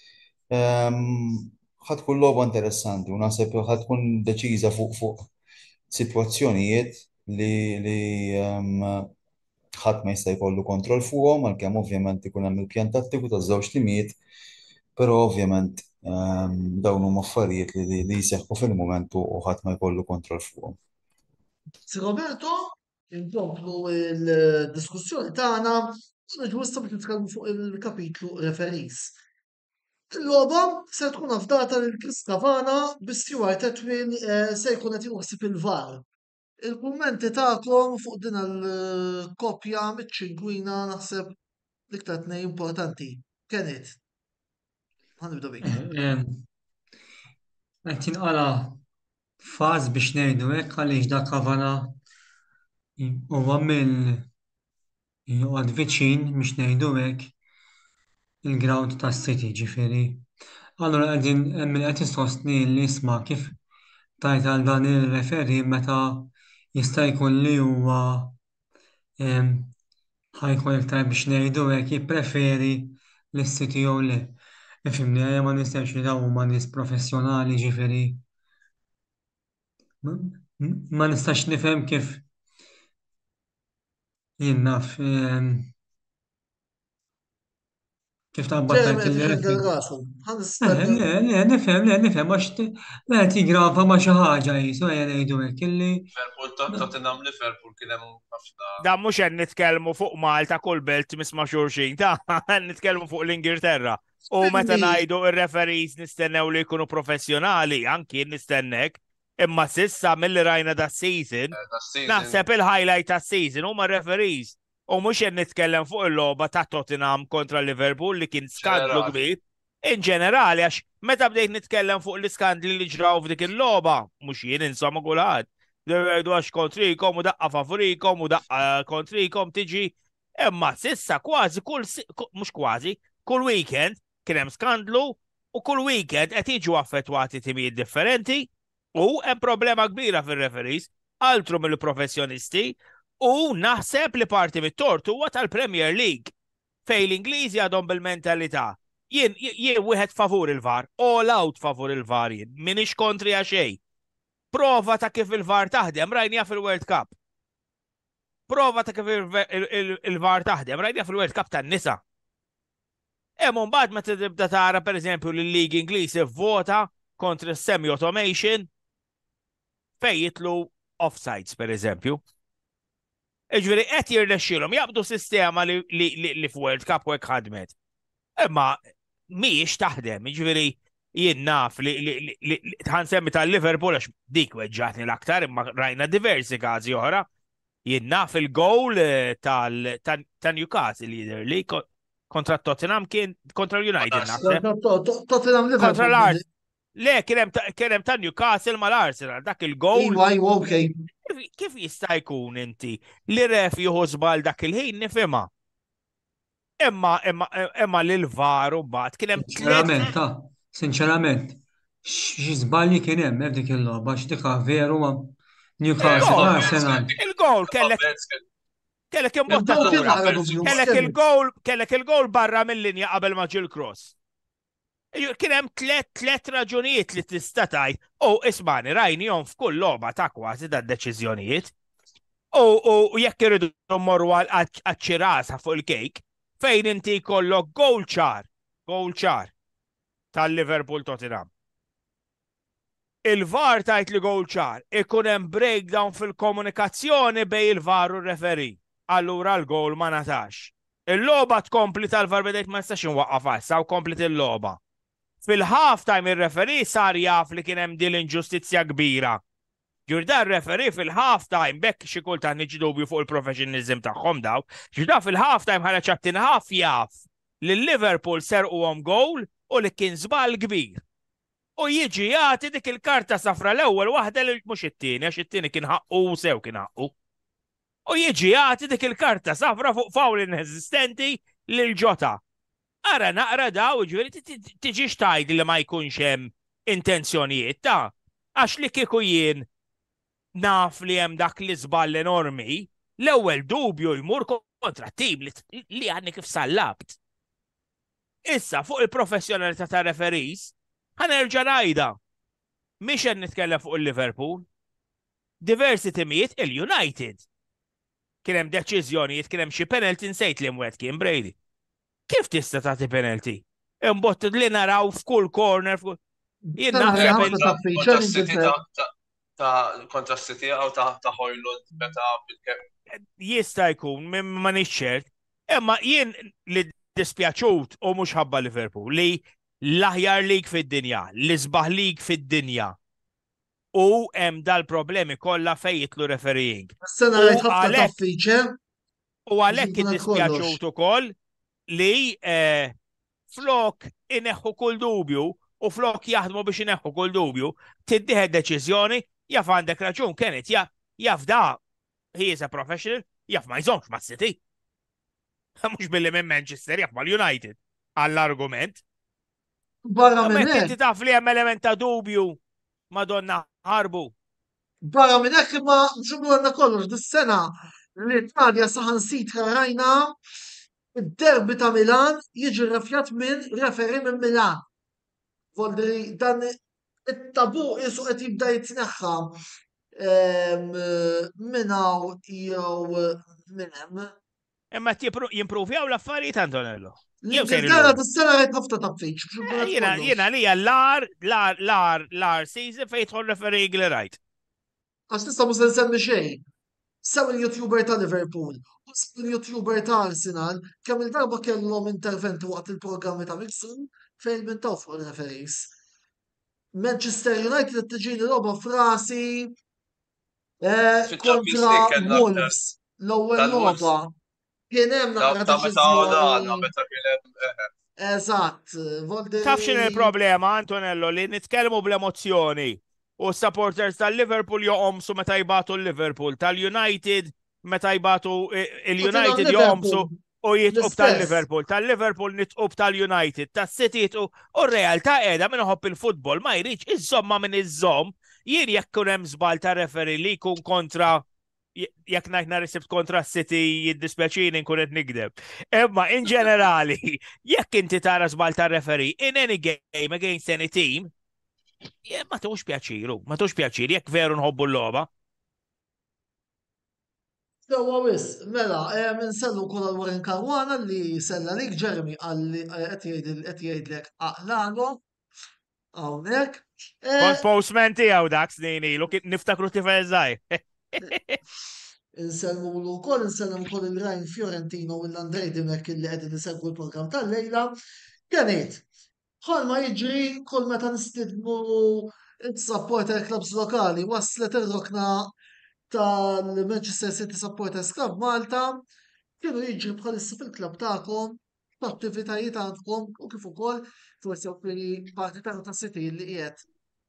Ehm, ħatkun logħba interessanti u naħseb ħatkun deċiża fuq fuq sitwazzjonijiet li li ehm, ħadd ma jista' jkollu kontroll fuqhom għalkemm ovvjament ikun hemm il-pjan tattiku taż-żewġ timijiet, però ovvjament ehm, dawn huma affarijiet li li li jseħħu fil-mument u u ħadd ma jkollu kontroll fuqhom.
Si Roberto, inkomplu il-diskussjoni tagħna u niġu issa biex nitkellmu fuq il-kapitlu referees. Il-logħba se tkun affdata lil Chris Cavana bi Stuart Atwin eh, se jkun qed joħsib il-VAR. Il-kummenti tagħkom fuq din il-kopja miċ-ċinkwina naħseb l-iktar tnejn importanti. Kenneth, ħanibda bik.
Ehm, Qed tinqala faż biex ngħidu hekk għaliex dak Kavana huwa mill joqgħod viċin biex ngħidu hekk il-ground tas-City ġifieri. Allura qegħdin hemm min qed isostni li isma' kif tajt għal dan ir-referi meta jista' jkun li huwa ehm, ħajkun iktar biex ngħidu hekk jippreferi lis-City jew le. Ifhimni ejja ma nistgħux li dawn huma nies professjonali ġifieri. Ma ma nistax nifhem kif jien naf ehm, kif taqbad
Ġejjem
tajt
qed jħeddel
il-refi.
rasu. Ħan
Eh,
nistennew.
Le, le, nifhem, le, nifhem, għax t- wieħed jiggrava ma' xi ħaġa jisu ejja ngħidu hekk illi
Liverpool, tot- Tottenham Liverpool kien hemm ħafna.
Da mhux qed nitkellmu fuq Malta kull belt misma' xulxin, ta' qed nitkellmu fuq l-Ingilterra. U meta
Quindi,
ngħidu ir-referees nistennew li jkunu professjonali, anki nistennek, Imma sissa mill-li rajna da season,
Da season.
naħseb il-highlight ta' season huma referees. U mhux qed nitkellem fuq il-logħba ta' Tottenham kontra Liverpool li kien skandlu
Ġenerali.
kbir. In ġenerali, għax meta bdejt nitkellem fuq l-iskandli li ġraw f'dik il-logħba, mhux jien insomma kulħadd. Derdu għax kontrikom u daqqa favorikom u daqqa kontrikom tiġi. Imma sissa kważi kull si- ku- mhux kważi, kull weekend kien hemm skandlu u kull weekend qed jiġu affettwati timijiet differenti u hemm problema kbira fir-referees, altru mill-professjonisti u naħseb li parti mit-tort huwa tal-Premier League fej l-Ingliżi għadhom bil-mentalità. Jien jien wieħed favur il-VAR, all out favur il-VAR jien, minix kontri għal xejn. Prova ta' kif il-VAR taħdem rajnija fil-World Cup. Prova ta' kif il- il- il- il-VAR taħdem rajnija fil-World Cup tan-nisa. Hemm mbagħad meta tibda tara pereżempju li l-Liga Ingliż ivvota kontra s-semi automation fej jitlu offsides pereżempju. Iġveri qed jirnexxielhom jaqbdu sistema li li li, li f'World Cup u hekk ħadmet. Imma mhijiex taħdem, jiġifieri jien naf li li li ħansemmi tal-Liverpool għax dik weġġatni l-aktar imma rajna diversi każi oħra. Jien naf il-gowl tal ta' Newcastle leader li kontra Tottenham kien kontra United naħseb.
Tottenham Liverpool.
Kontra l-Arsenal. Le, kien hemm ta' Newcastle mal-Arsenal, dak il-gowl.
Iwa, iwa, okej.
Kif jista' jkun inti li ref jieħu żball dak il-ħin nifhimha. Imma imma imma lil VAR u mbagħad kien hemm
Sinċerament, ta' sinċerament, xi żbalji kien hemm hekk dik il-logħba x'dika veru ma' Newcastle
Eh,
Arsenal.
il-gowl kellek kellek imbottatura. Kellek il-gowl kellek il-gowl barra mill-linja qabel ma ġil cross. Kien hemm tliet tliet raġunijiet li tista' tgħid, u ismani rajnihom f'kull logħba ta' kważi tad-deċiżjonijiet. U jekk irridu mmorru għaċ-ċirasa fuq il-kejk, fejn inti jkollok gowl ċar, gowl ċar tal-Liverpool Tottenham. Il-VAR tajt li gowl ċar, ikun hemm breakdown fil-komunikazzjoni bej il-VAR u r-referi. Allura l-gowl ma natax. Il-logħba tkompli tal-VAR bedejt ma nistax inwaqqaf issa u komplit il-logħba. Fil-halftime ir-referi sar jaf li kien hemm din l-inġustizzja kbira. Ġurda r-referi fil-halftime bekk xi kultant niġi dubju fuq il-professionalism tagħhom daw, ġurda fil-halftime ħareġ ċattin ħaf jaf li l-Liverpool serquhom gowl u li kien żball kbir. U jiġi jagħti dik il-karta safra l-ewwel waħda li mhux it-tieni għax it-tieni kien ħaqqu sew kien ħaqqu. U jiġi jagħti dik il-karta safra fuq fawl inesistenti lil ġota. Ara naqra daw, ġveri, tiġix tajdi li ma jkunx hemm intenzjonijiet ta' għax li kieku jien naf li hemm dak li żball enormi, l-ewwel dubju jmur kontra tim li għandni kif sallabt. Issa fuq il-professjonalità ta' referees, ħanerġa' ngħidha. Mhix qed nitkellem fuq il-Liverpool. Diversi timijiet il-United. Kien hemm deċiżjonijiet, kien hemm xi penalty nsejt li mwed kien Brady. Kif tista' tagħti penalty? Imbott li naraw f'kull corner f'kull. Jien naħseb
kontra City għaw ta' Hojlund meta
jista' jkun ma nixxert. Imma jien li dispjaċut u mhux ħabba Liverpool li l-aħjar lig fid-dinja, l-isbaħ lig fid-dinja. U hemm dal-problemi kollha fejn jitlu refereeing.
Sena rajt ħafna taffiċe.
U għalhekk iddispjaċut ukoll li flok ineħħu kull dubju u flok jaħdmu biex ineħħu kull dubju, tiddieħed deċiżjoni, jaf għandek raġun kienet jaf da he is a professional, jaf ma jżomx ma' City. Mhux billi minn Manchester, jaf mal-United għall-argument.
Barra minn hekk.
Inti taf li hemm element ta' dubju Madonna ħarbu.
Barra minn hekk imma ġublu għandna kollox dis-sena l-Italja saħansitra rajna id-derbi ta' Milan jiġi rrafjat minn referi minn Milan. Voldri dan it-tabu jisu qed jibda jitneħħa minnaw jew minn hemm.
Imma jimprovjaw l-affarijiet Antonello.
L-Ingilterra dis-sena rajt ħafna taffiċ.
Jiena jiena li l-ar l-ar l-ar l-ar season fejn tħol refereeing li rajt.
Għax nista' mhux se nsemmi xejn. Sew il-YouTuber ta' Liverpool, u il-YouTuber ta' Arsenal, kemm il-darba kellhom interventi waqt il-programmi ta' Mixon fejn mintaw fuq il-referees. Manchester United qed tiġini logħba f'rasi eh,
Fil-Champions
kontra
League kellna aktar
Wolves. L-ewwel
tal-Wolves
logħba kien hemm
ta'
naqra
ta' meta Onana,
deċiżjoni
meta kien hemm eh,
eżatt,
Taf x'in
Volderi
il-problema, Antonello, li nitkellmu bl-emozzjoni u s-supporters tal-Liverpool joqomsu meta jibatu l-Liverpool, tal-United meta jibatu
Ħatina
il-United joqomsu
Liverpool
u jitqub
l-istess.
tal-Liverpool, tal-Liverpool nitqub tal-United, tas-City jitqub. U r-realtà qiegħda minn iħobb il-futbol ma jridx iż-żomma minn iż-żomm, jien jekk kun hemm żball ta' referi li jkun kontra jekk ngħid nhar isibt kontra s-City jiddispjaċini nkun qed nikdeb. Imma in ġenerali, jekk inti tara żball ta' referee in any game against any team, je, ma tux pjaċiru, ma tux pjaċir, jekk veru nħobbu l-logħba.
Sewa wis, mela, eh, minsellu kol għal-Warren Karwana li sella lik Jeremy għalli qed jgħidlek aqlanu hawnhekk. Eh,
Kont postman tiegħu dak snin ilu, kien niftakru tifel żgħir.
Inselmu l kol, insellem kol il-Rajn Fiorentino u l-Andrej Dimek li qegħdin isegwu l-programm tal-lejla. Kienet, bħal ma jiġri kol meta nistidnu il-supporter clubs lokali waslet ir-rokna tal-Manchester City Supporters Club Malta kienu jiġri bħalissa fil-klab tagħkom, b'attivitajiet għandkom u kif ukoll forsi fil parti ta' City li qiegħed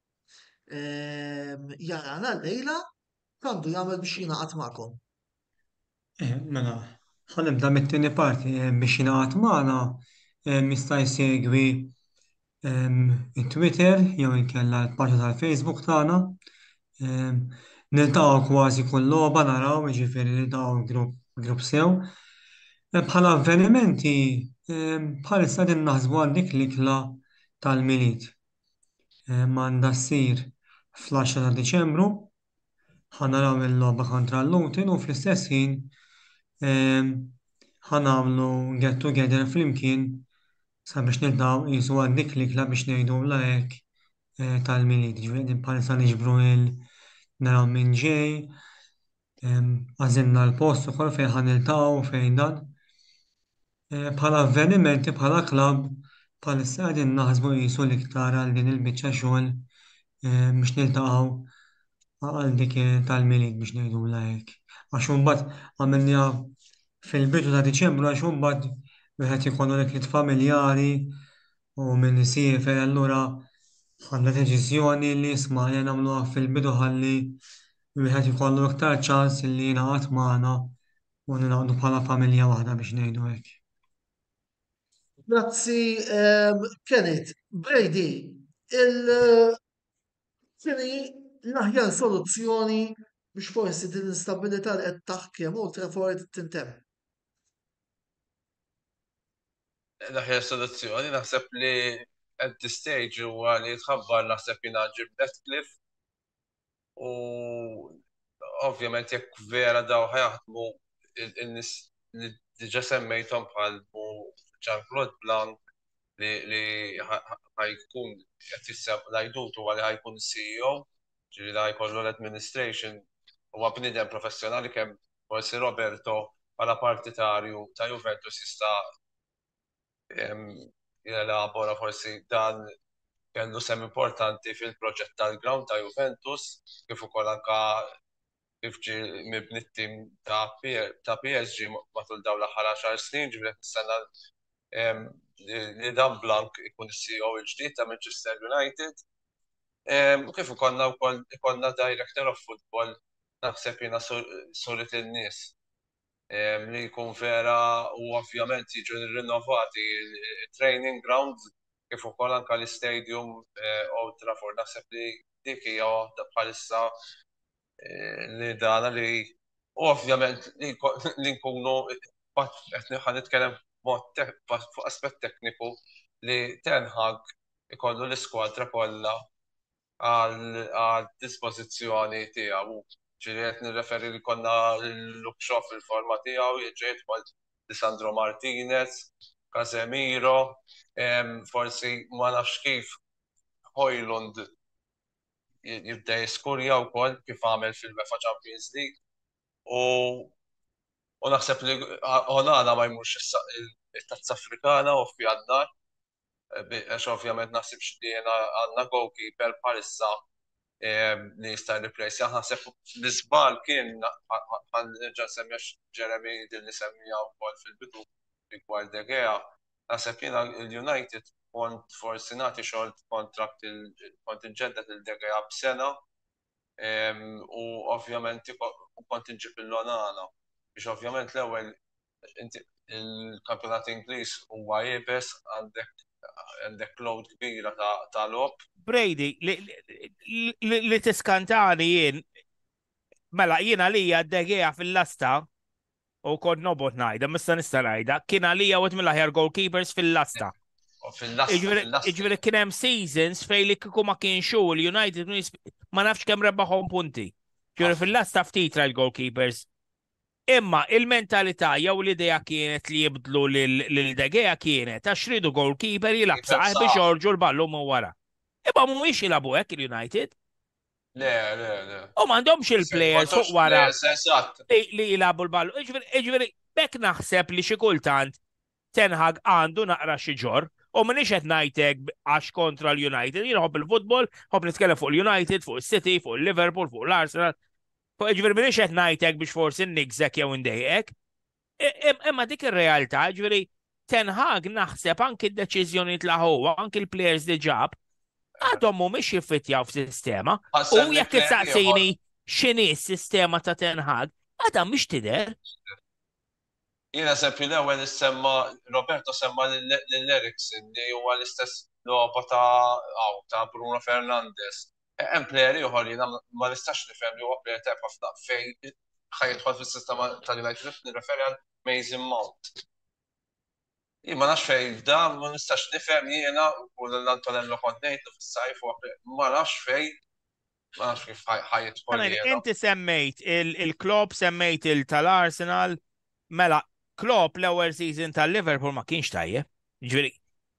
ehm, jarana l-lejla kandu jagħmel biex jingħaqad magħkom.
Eh, Mela, ħanibda mit-tieni parti eh, biex jingħaqad magħna eh, jista' jsegwi ehm, it-Twitter jew inkella l-paġna tal-Facebook tagħna. ehm, Niltaqgħu kważi kull logħba naraw, jiġifieri niltaqgħu grupp grupp sew. Eh, Bħala avvenimenti ehm, bħalissa din naħsbu għal dik l-ikla tal-Milied. M'għandha ssir fl-għaxra ta' Diċembru, ħanaraw il-logħba kontra l-Luton u fl-istess ħin ehm, ħanamlu get together flimkien sabiex niltaqgħu qisu għal dik l-ikla biex ngħidula hekk eh, tal-Milied. Ġifieri bħalissa niġbru il naraw minn ġej, ehm, għażilna l-post ukoll fejn ħaniltaqgħu fejn dan. Eh, Bħala avvenimenti, bħala klabb, bħalissa qegħdin naħsbu qisu l-iktar għal din il-biċċa xogħol eh, biex niltaqgħu għal dik tal-Milied biex ngħidula hekk. Għax imbagħad għamilniha fil-bidu ta' Diċembru għax imbagħad wieħed ikollu dik familjari u minn isiefer allura ħadna deċiżjoni li isma' jien nagħmluha fil-bidu ħalli wieħed ikollu iktar ċans li jingħaqad magħna u ningħaqdu bħala familja waħda biex ngħidu hekk.
Grazzi, ehm, Kenneth, Brady, il- kini l-aħjar soluzzjoni biex forsi din l-istabilità li qed taħkem Old Trafford tintemm.
l-aħjar soluzzjoni naħseb li at this stage huwa li tħabbar naħseb jina ġib Ratcliffe u ovvjament jekk vera daw ħajaħdmu il-nis li diġa semmejtom bħal Jean-Claude Blanc li li ħajkun qed jissem lajdutu għal ħajkun C E O, ġieli li ħajkollu l-administration huwa bniedem professjonali kemm forsi Roberto bħala partitarju ta' Juventus jista' jelabora forsi dan kellu sem importanti fil-proġett tal-ground ta' Juventus kif ukoll anka kif ġi mibni t-tim ta' P S G matul dawn l-aħħar għaxar snin ġifieri nistenna li dan Blanc ikun is-C E O l-ġdid ta' Manchester United. U kif ikollna wkoll ikollna director of football naħseb jiena solit in-nies li jkun vera u ovvjament jiġu rinnovati training grounds kif ukoll anke l-istadium Old Trafford naħseb li dik hija waħda bħalissa li dana li ovvjament li nkunu qed nitkellem fuq aspett tekniku li Ten Hag ikollu l-iskwadra kollha għal dispożizzjoni tiegħu. Ġieli qed nirreferi li konna l-Luke Shaw fil-forma tiegħu jiġġiet bħal Lisandro Martinez, Casemiro, forsi ma nafx kif Højlund jibda jiskurja wkoll kif għamel fil-UEFA Champions League u naħseb li Onana ma jmurx it-tazza Afrikana u f'jannar Għax ovvjament naħsibx li jena għandna goalkeeper bħalissa li jista' replace. Jaħna sepp l-isbal kien għan nerġa' semmiex Jeremy din li semmija wkoll fil-bidu rigward De Gea. Naħseb jiena l-United kont forsi nagħti xogħol kontratt kont inġeddet il-De Gea b'sena u ovvjament kont inġib il-Lonana biex ovvjament l-ewwel il-kampjonat Ingliż huwa jibes għandek għandek load kbira ta' lob.
Brady, li tiskantani jien, mela jiena għalija De Gea fil-lasta u kod nobot najda, mista nista najda, kien għalija għet mill-aħjar goalkeepers fil-lasta. Iġveri kien hemm seasons fej li kiku ma kien xu l-United ma nafx kemm rebbaħom punti. Ġveri fil-lasta ftitra l-goalkeepers. Imma il-mentalità jew l-idea kienet li jibdlu l-De Gea kienet għax ridu goalkeeper jilab saħ biex jorġu l-ballu mu wara. Imma mhuwiex jilabu hekk il-United.
Le, le, le.
U m'għandhomx il-players fuq wara li jilabu l-ballu. Iġveri, bekk naħseb li xi kultant Ten Hag għandu naqra xi ġor u minix qed ngħidlek għax kontra l-United, jien ħobb il-futbol, ħobb nitkellem fuq il-United, fuq il-City, fuq il-Liverpool, fuq l-Arsenal. Ġveri minix qed ngħidlek biex forsi nigżek jew ndejjek. Imma dik ir-realtà, ġveri Ten Hag naħseb anki d-deċiżjoni tlaħu, anki l-players li ġab, għadhom mhumiex jiffitjaw f'sistema. U jekk tistaqsini x'inhi s-sistema ta' Ten Hag, għadha mhix tidher.
Jiena sepp l-ewwel issemma Roberto semma l-Eriksen li huwa l-istess logħba ta' Bruno Fernandes. Hemm plejer ieħor jiena ma nistax nifhem li huwa plejer tajb ħafna fejn ħajidħol fis-sistema tal-United nirreferi għal Mason Mount. Ma nafx fejn da ma nistax nifhem jiena u l-Antonello li kont ngħidlu fis-sajf ma nafx fejn ma nafx kif ħajidħol.
Inti semmejt il-Klopp, semmejt il-tal-Arsenal, mela Klopp l-ewwel season tal-Liverpool ma kienx tajjeb. Ġifieri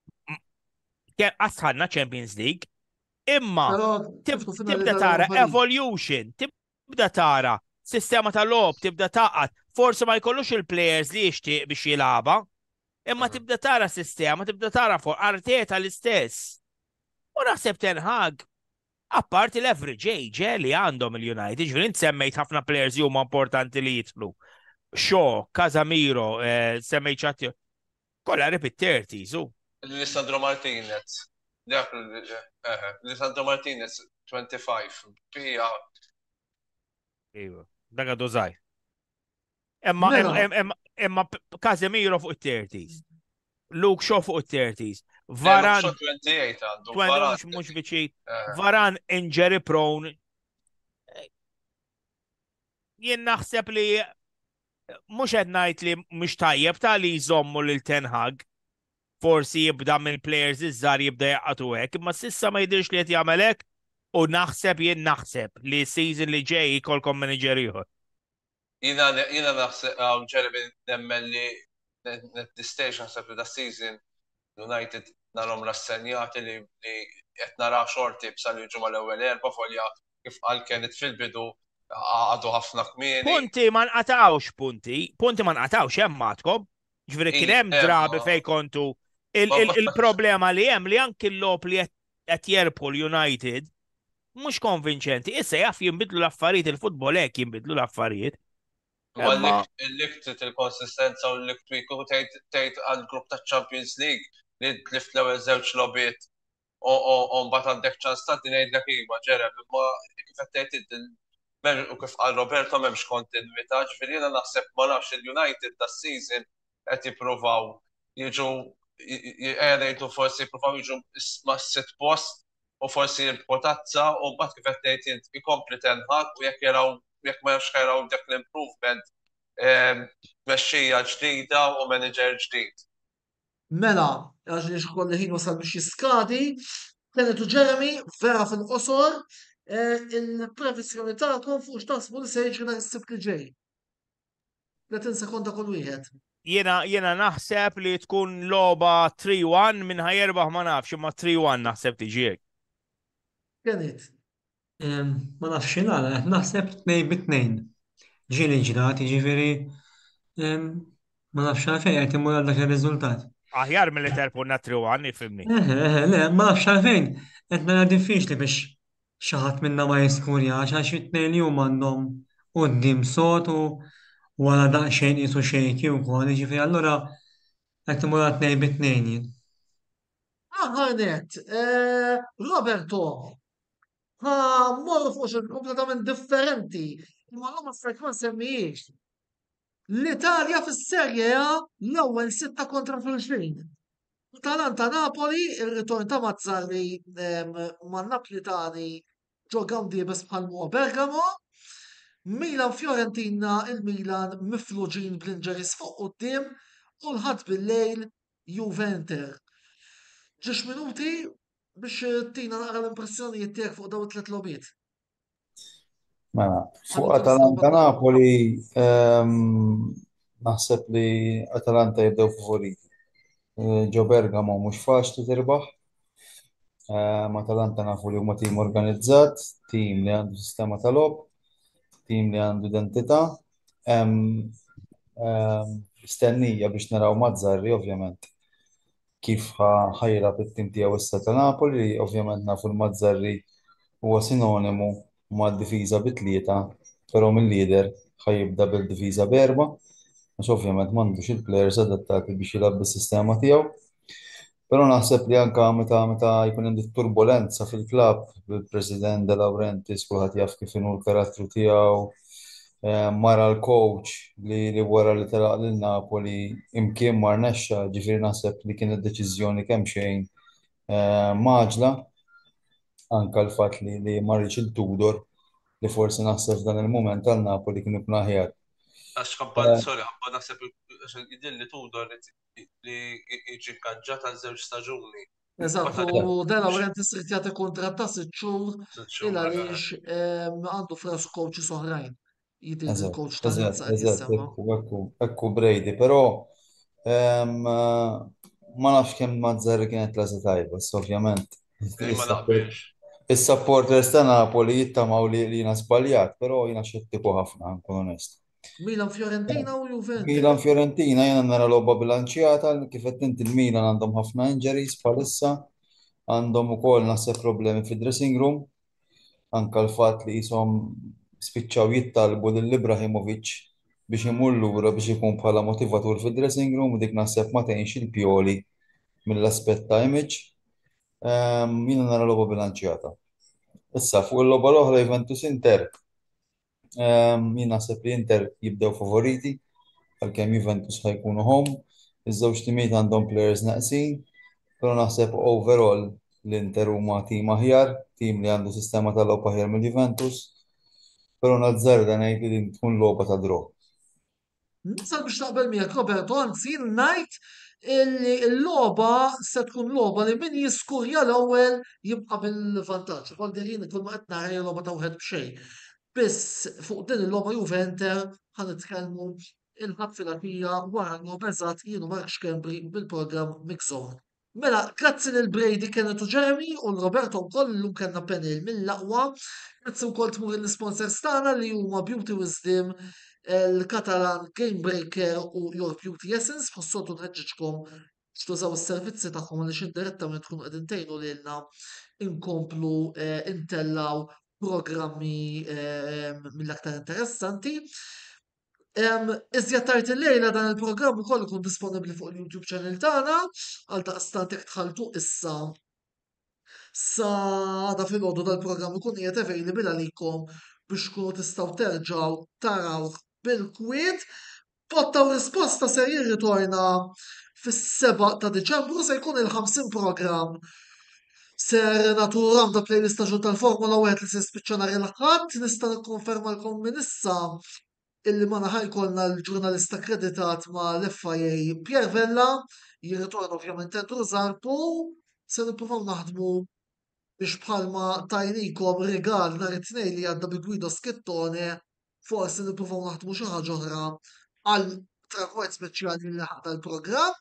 għasħadna Champions League, imma tibda tara evolution, tibda tara sistema tal-lob, tibda taqgħad, forsi ma jkollux il-players li jixtieq biex jilagħba, imma tibda tara sistema, tibda tara fuq Arteta l-istess. U naħseb Ten Hag apparti l-average age li għandhom il-United, ġifieri inti semmejt ħafna players li huma importanti li jidħlu. Shaw, Casemiro, semmejt ċatti, kolla ripit thirties, u.
Lisandro Martinez, Lisandro Martinez, twenty-five, pija.
Iwa, daga dozaj. Emma Casemiro fuq thirties, Luke Shaw fuq thirties, Varan,
twenty-eight għandu,
Varan, mux biċi, Varan injury prone. Jien naħseb li mux qed ngħid li mhux tajjeb ta' li jżommu lil Ten Hag, forsi jibda mill-players iż-żgħar jibda jaqgħu hekk, imma s'issa ma jidhirx li qed jagħmel hekk u naħseb jien naħseb li s-season li ġej jkollkom manager ieħor.
Jiena jiena naħseb ġerbi nemmen li net-stage naħseb li da season United narhom rassenjati li qed nara xorti b'sal jiġu mal-ewwel erba' folja kif qal kienet fil-bidu għadu ħafna kmieni.
Punti ma nqatawx punti, punti ma nqatawx hemm matkom. Ġifieri kien hemm drabi fejn kontu il-problema li hemm li anki l-lob li qed jerbħu l-United mhux konvinċenti. Issa jaf jinbidlu l-affarijiet il-futbol hekk jinbidlu l-affarijiet.
L-likt il-konsistenza u l-likt u tgħid għall-grupp taċ-Champions League li tlift l-ewwel żewġ lobiet u mbagħad għandek ċans ta' ngħidlek iva ġereb imma kif qed tgħid u kif qal Roberto m'hemmx kontinwità, ġifieri jiena naħseb ma nafx il-United tas-season qed jippruvaw jiġu jgħidu forsi jippruvaw jiġu ma' sitt post u forsi l-potazza u mbagħad kif qed tgħid ikompli Ten Hag u jekk jaraw jekk ma jaraw dak l-improvement mexxija ġdida u manager ġdid.
Mela, għax li xkolli ħin wasal biex jiskadi, kienet u Jeremy vera fil-qosor il-previzjoni tagħkom fuq x'taħsbu li se jiġri nhar is-sibt li ġej. tletin sekonda kull wieħed.
Jiena jiena naħseb li tkun logħba three one minn ħajerbaħ ma nafx imma three one naħseb tiġi hekk.
Kienet.
Ma nafx x'inara, naħseb tnejn bit-tnejn. Ġieli ġrat, jiġifieri ma nafx għalfejn qed imur għal dak ir-riżultat.
Aħjar mill-li telponna three one, ifimni.
Eh, le, ma nafx għalfejn, qed mela diffiċli biex xi ħadd minna ma jiskurjax għax it-tnejn li huma għandhom quddiem sod u wara daqsxejn qisu xejki wkoll, jiġifieri allura qed imur għat-tnejn bit-tnejn jien.
Ħanet, eh, Roberto, ha morru fuq xi kompletament differenti. Imma l affarijiet ma semmijiex. L-Italja fis-Serje A l-ewwel sitta kontra fil-xejn. Atalanta Napoli, ir-ritorn ta' Mazzarri man Napolitani ġo gawdi bes bħal Bergamo. Milan Fiorentina, il-Milan mifluġin bl-inġeris fuq qudiem u l-ħadd bil-lejl Juventus. Ġiex minuti biex tina naqra l-impressjonijiet tiegħek fuq daw it-tliet lobiet.
Mela, fuq
Għamiltu
Atalanta
nistampa
Napoli, ehm, naħseb li Atalanta jibdew favoriti. Eh, Ġo Bergamo mhux faċli tirbaħ. Ehm, Atalanta nafu li huma tim organizzat, tim li għandu sistema tal-lob, tim li għandu identità. Ehm, ehm, Stennija biex naraw Mazzarri, ovvjament, kif ħa- ħajra bit-tim tiegħu issa ta' Napoli, li ovvjament nafu l-Mazzarri huwa sinonimu ma' d-difiża bit-tlieta, però mill-lider ħajibda bil-difiża berba, għax ovvjament m'għandux il-plejers adattati biex jilgħab bis-sistema tiegħu. Però naħseb li anka meta meta jkun hemm dik turbulenza fil-klabb bil-President De Laurentiis kulħadd jaf kif inhu l-karattru tiegħu, eh, mara l-coach li li wara li telaq lil Napoli imkien ma rnexxa, ġifieri naħseb li kienet deċiżjoni kemm xejn eh, maġla, anka l-fatt li li marriċ il-Tudor li forsi naħseb f'dan il-moment għal Napoli kienu kun aħjar.
Għax kampad, sorry, kampad naħseb id-din li Tudor li iġi kanġat għal żewġ staġuni.
Eżattu,
Bata-
De Laurentiis irid jagħti kuntratt ta' sitt xhur
Sitt xhur,
il
mela.
għaliex ehm, għandu frasu coaches oħrajn. Jidher
Eżatt,
il-coach
eżatt,
tal-Nizza qed
eżatt,
jissemma.
ekku, ekku, ekku Brady, però ehm, ma nafx kemm Mazzarri kienet laża tajba, s ovvjament.
Ej, ma naqbilx.
Is-supporters ta' Napoli jittamaw li li jina żbaljat, però jina xettiku ħafna, nkun onest.
Milan Fiorentina u Juventus.
Milan Fiorentina jena nara logħba bilanċjata, kif qed inti il-Milan għandhom ħafna injuries bħalissa, għandhom ukoll naħseb problemi fid-dressing room, anka l-fatt li jisom spiċċaw jittalbu lil Ibrahimovic biex imur lura biex ikun bħala motivatur fid-dressing room u dik naħseb ma tgħinx il-Pioli mill-aspett ta' image. Ehm, Jiena nara logħba bilanċjata. Issa fuq il-logħba l-oħra Juventus Inter, ehm, jien naħseb li Inter jibdew favoriti għalkemm Juventus ħajkunu home, iż-żewġ timijiet għandhom players naqsin, però naħseb overall l-Inter huma tim aħjar, tim li għandu sistema tal-logħba aħjar mill-Juventus, però nazzarda ngħid li din tkun logħba ta' draw.
Nisal biex taqbel miegħek Roberto, anzi ngħid illi l-logħba se tkun logħba li min jiskurja l-ewwel jibqa' bil-vantaġġ. Valderin ikun ma qed nara logħba ta' wieħed b'xejn. Biss fuq din il-logħba Juventus ħanitkellmu il-ħadd fil-għatija wara l-logħba eżatt jienu Mark Xkembri bil-programm Mixon. Mela, grazzi lil Brady Kenneth u Jeremy u l-Roberto wkoll illum kellna panel mill-aqwa. Grazzi wkoll tmur l-sponsors tagħna li huma Beauty Wisdom, il-Katalan Game Breaker u Your Beauty Essence, fossotu nħeġġiġkom xtużaw is-servizzi tagħhom għaliex indirettament tkunu qegħdin tgħinu lilna inkomplu eh, intellaw programmi eh, mill-aktar interessanti. Em, Iżjed tard il-lejla dan il-programm ukoll ikun disponibbli fuq il-YouTube channel tagħna għal daqstant jekk tħalltu issa sa għada fil-ħodu dal-programm ikun qiegħed available għalikom biex tkunu tistgħu terġgħu tarawh bil-kwiet. Botta u risposta se jirritorna fis-seba' ta' Diċembru se jkun il-ħamsin programm. Ser natu ramda playlist ta' ġur tal-Formula wieħed li se spiċċa nhar il-ħadd, nista' nikkonfermalkom minn issa illi ma ħajkolna l-ġurnalista kreditat ma l-F I A Pier Vella, jirritorna ovvjament Andrew Zarpu, se nippruvaw naħdmu biex bħalma tajnikom regal nhar it-tnejn li għadda bi Guido Schittone, forsi nippruvaw naħdmu xi ħaġa oħra għal trakwet speċjali li ħadda l-programm.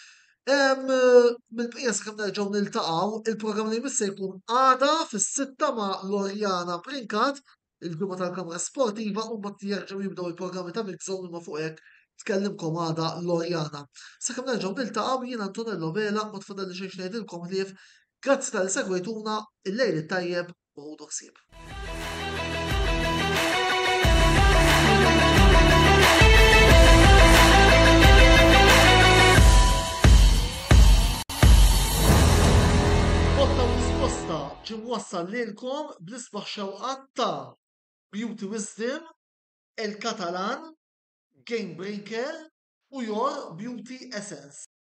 Bil-bqija kemm nerġgħu niltaqgħu, il-programm li jmiss se jkun għada fis-sitta ma' Lorjana Brinkat, il-grupa tal-Kamra Sportiva, u mbagħad jerġgħu jibdew il-programmi ta' Mixon ma fuq hekk tkellimkom għada Lorjana. Sakemm nerġgħu niltaqgħu jien Antonello Vela ma tfadal li xejn ngħidilkom ħlief grazzi tal segwejtuna il-lejl it-tajjeb u ħudu ħsieb. Botta u risposta ġie mwassal lilkom bl-isbaħ xewqat ta' Beauty Wisdom, El Catalan, Game Breaker u Your Beauty Essence.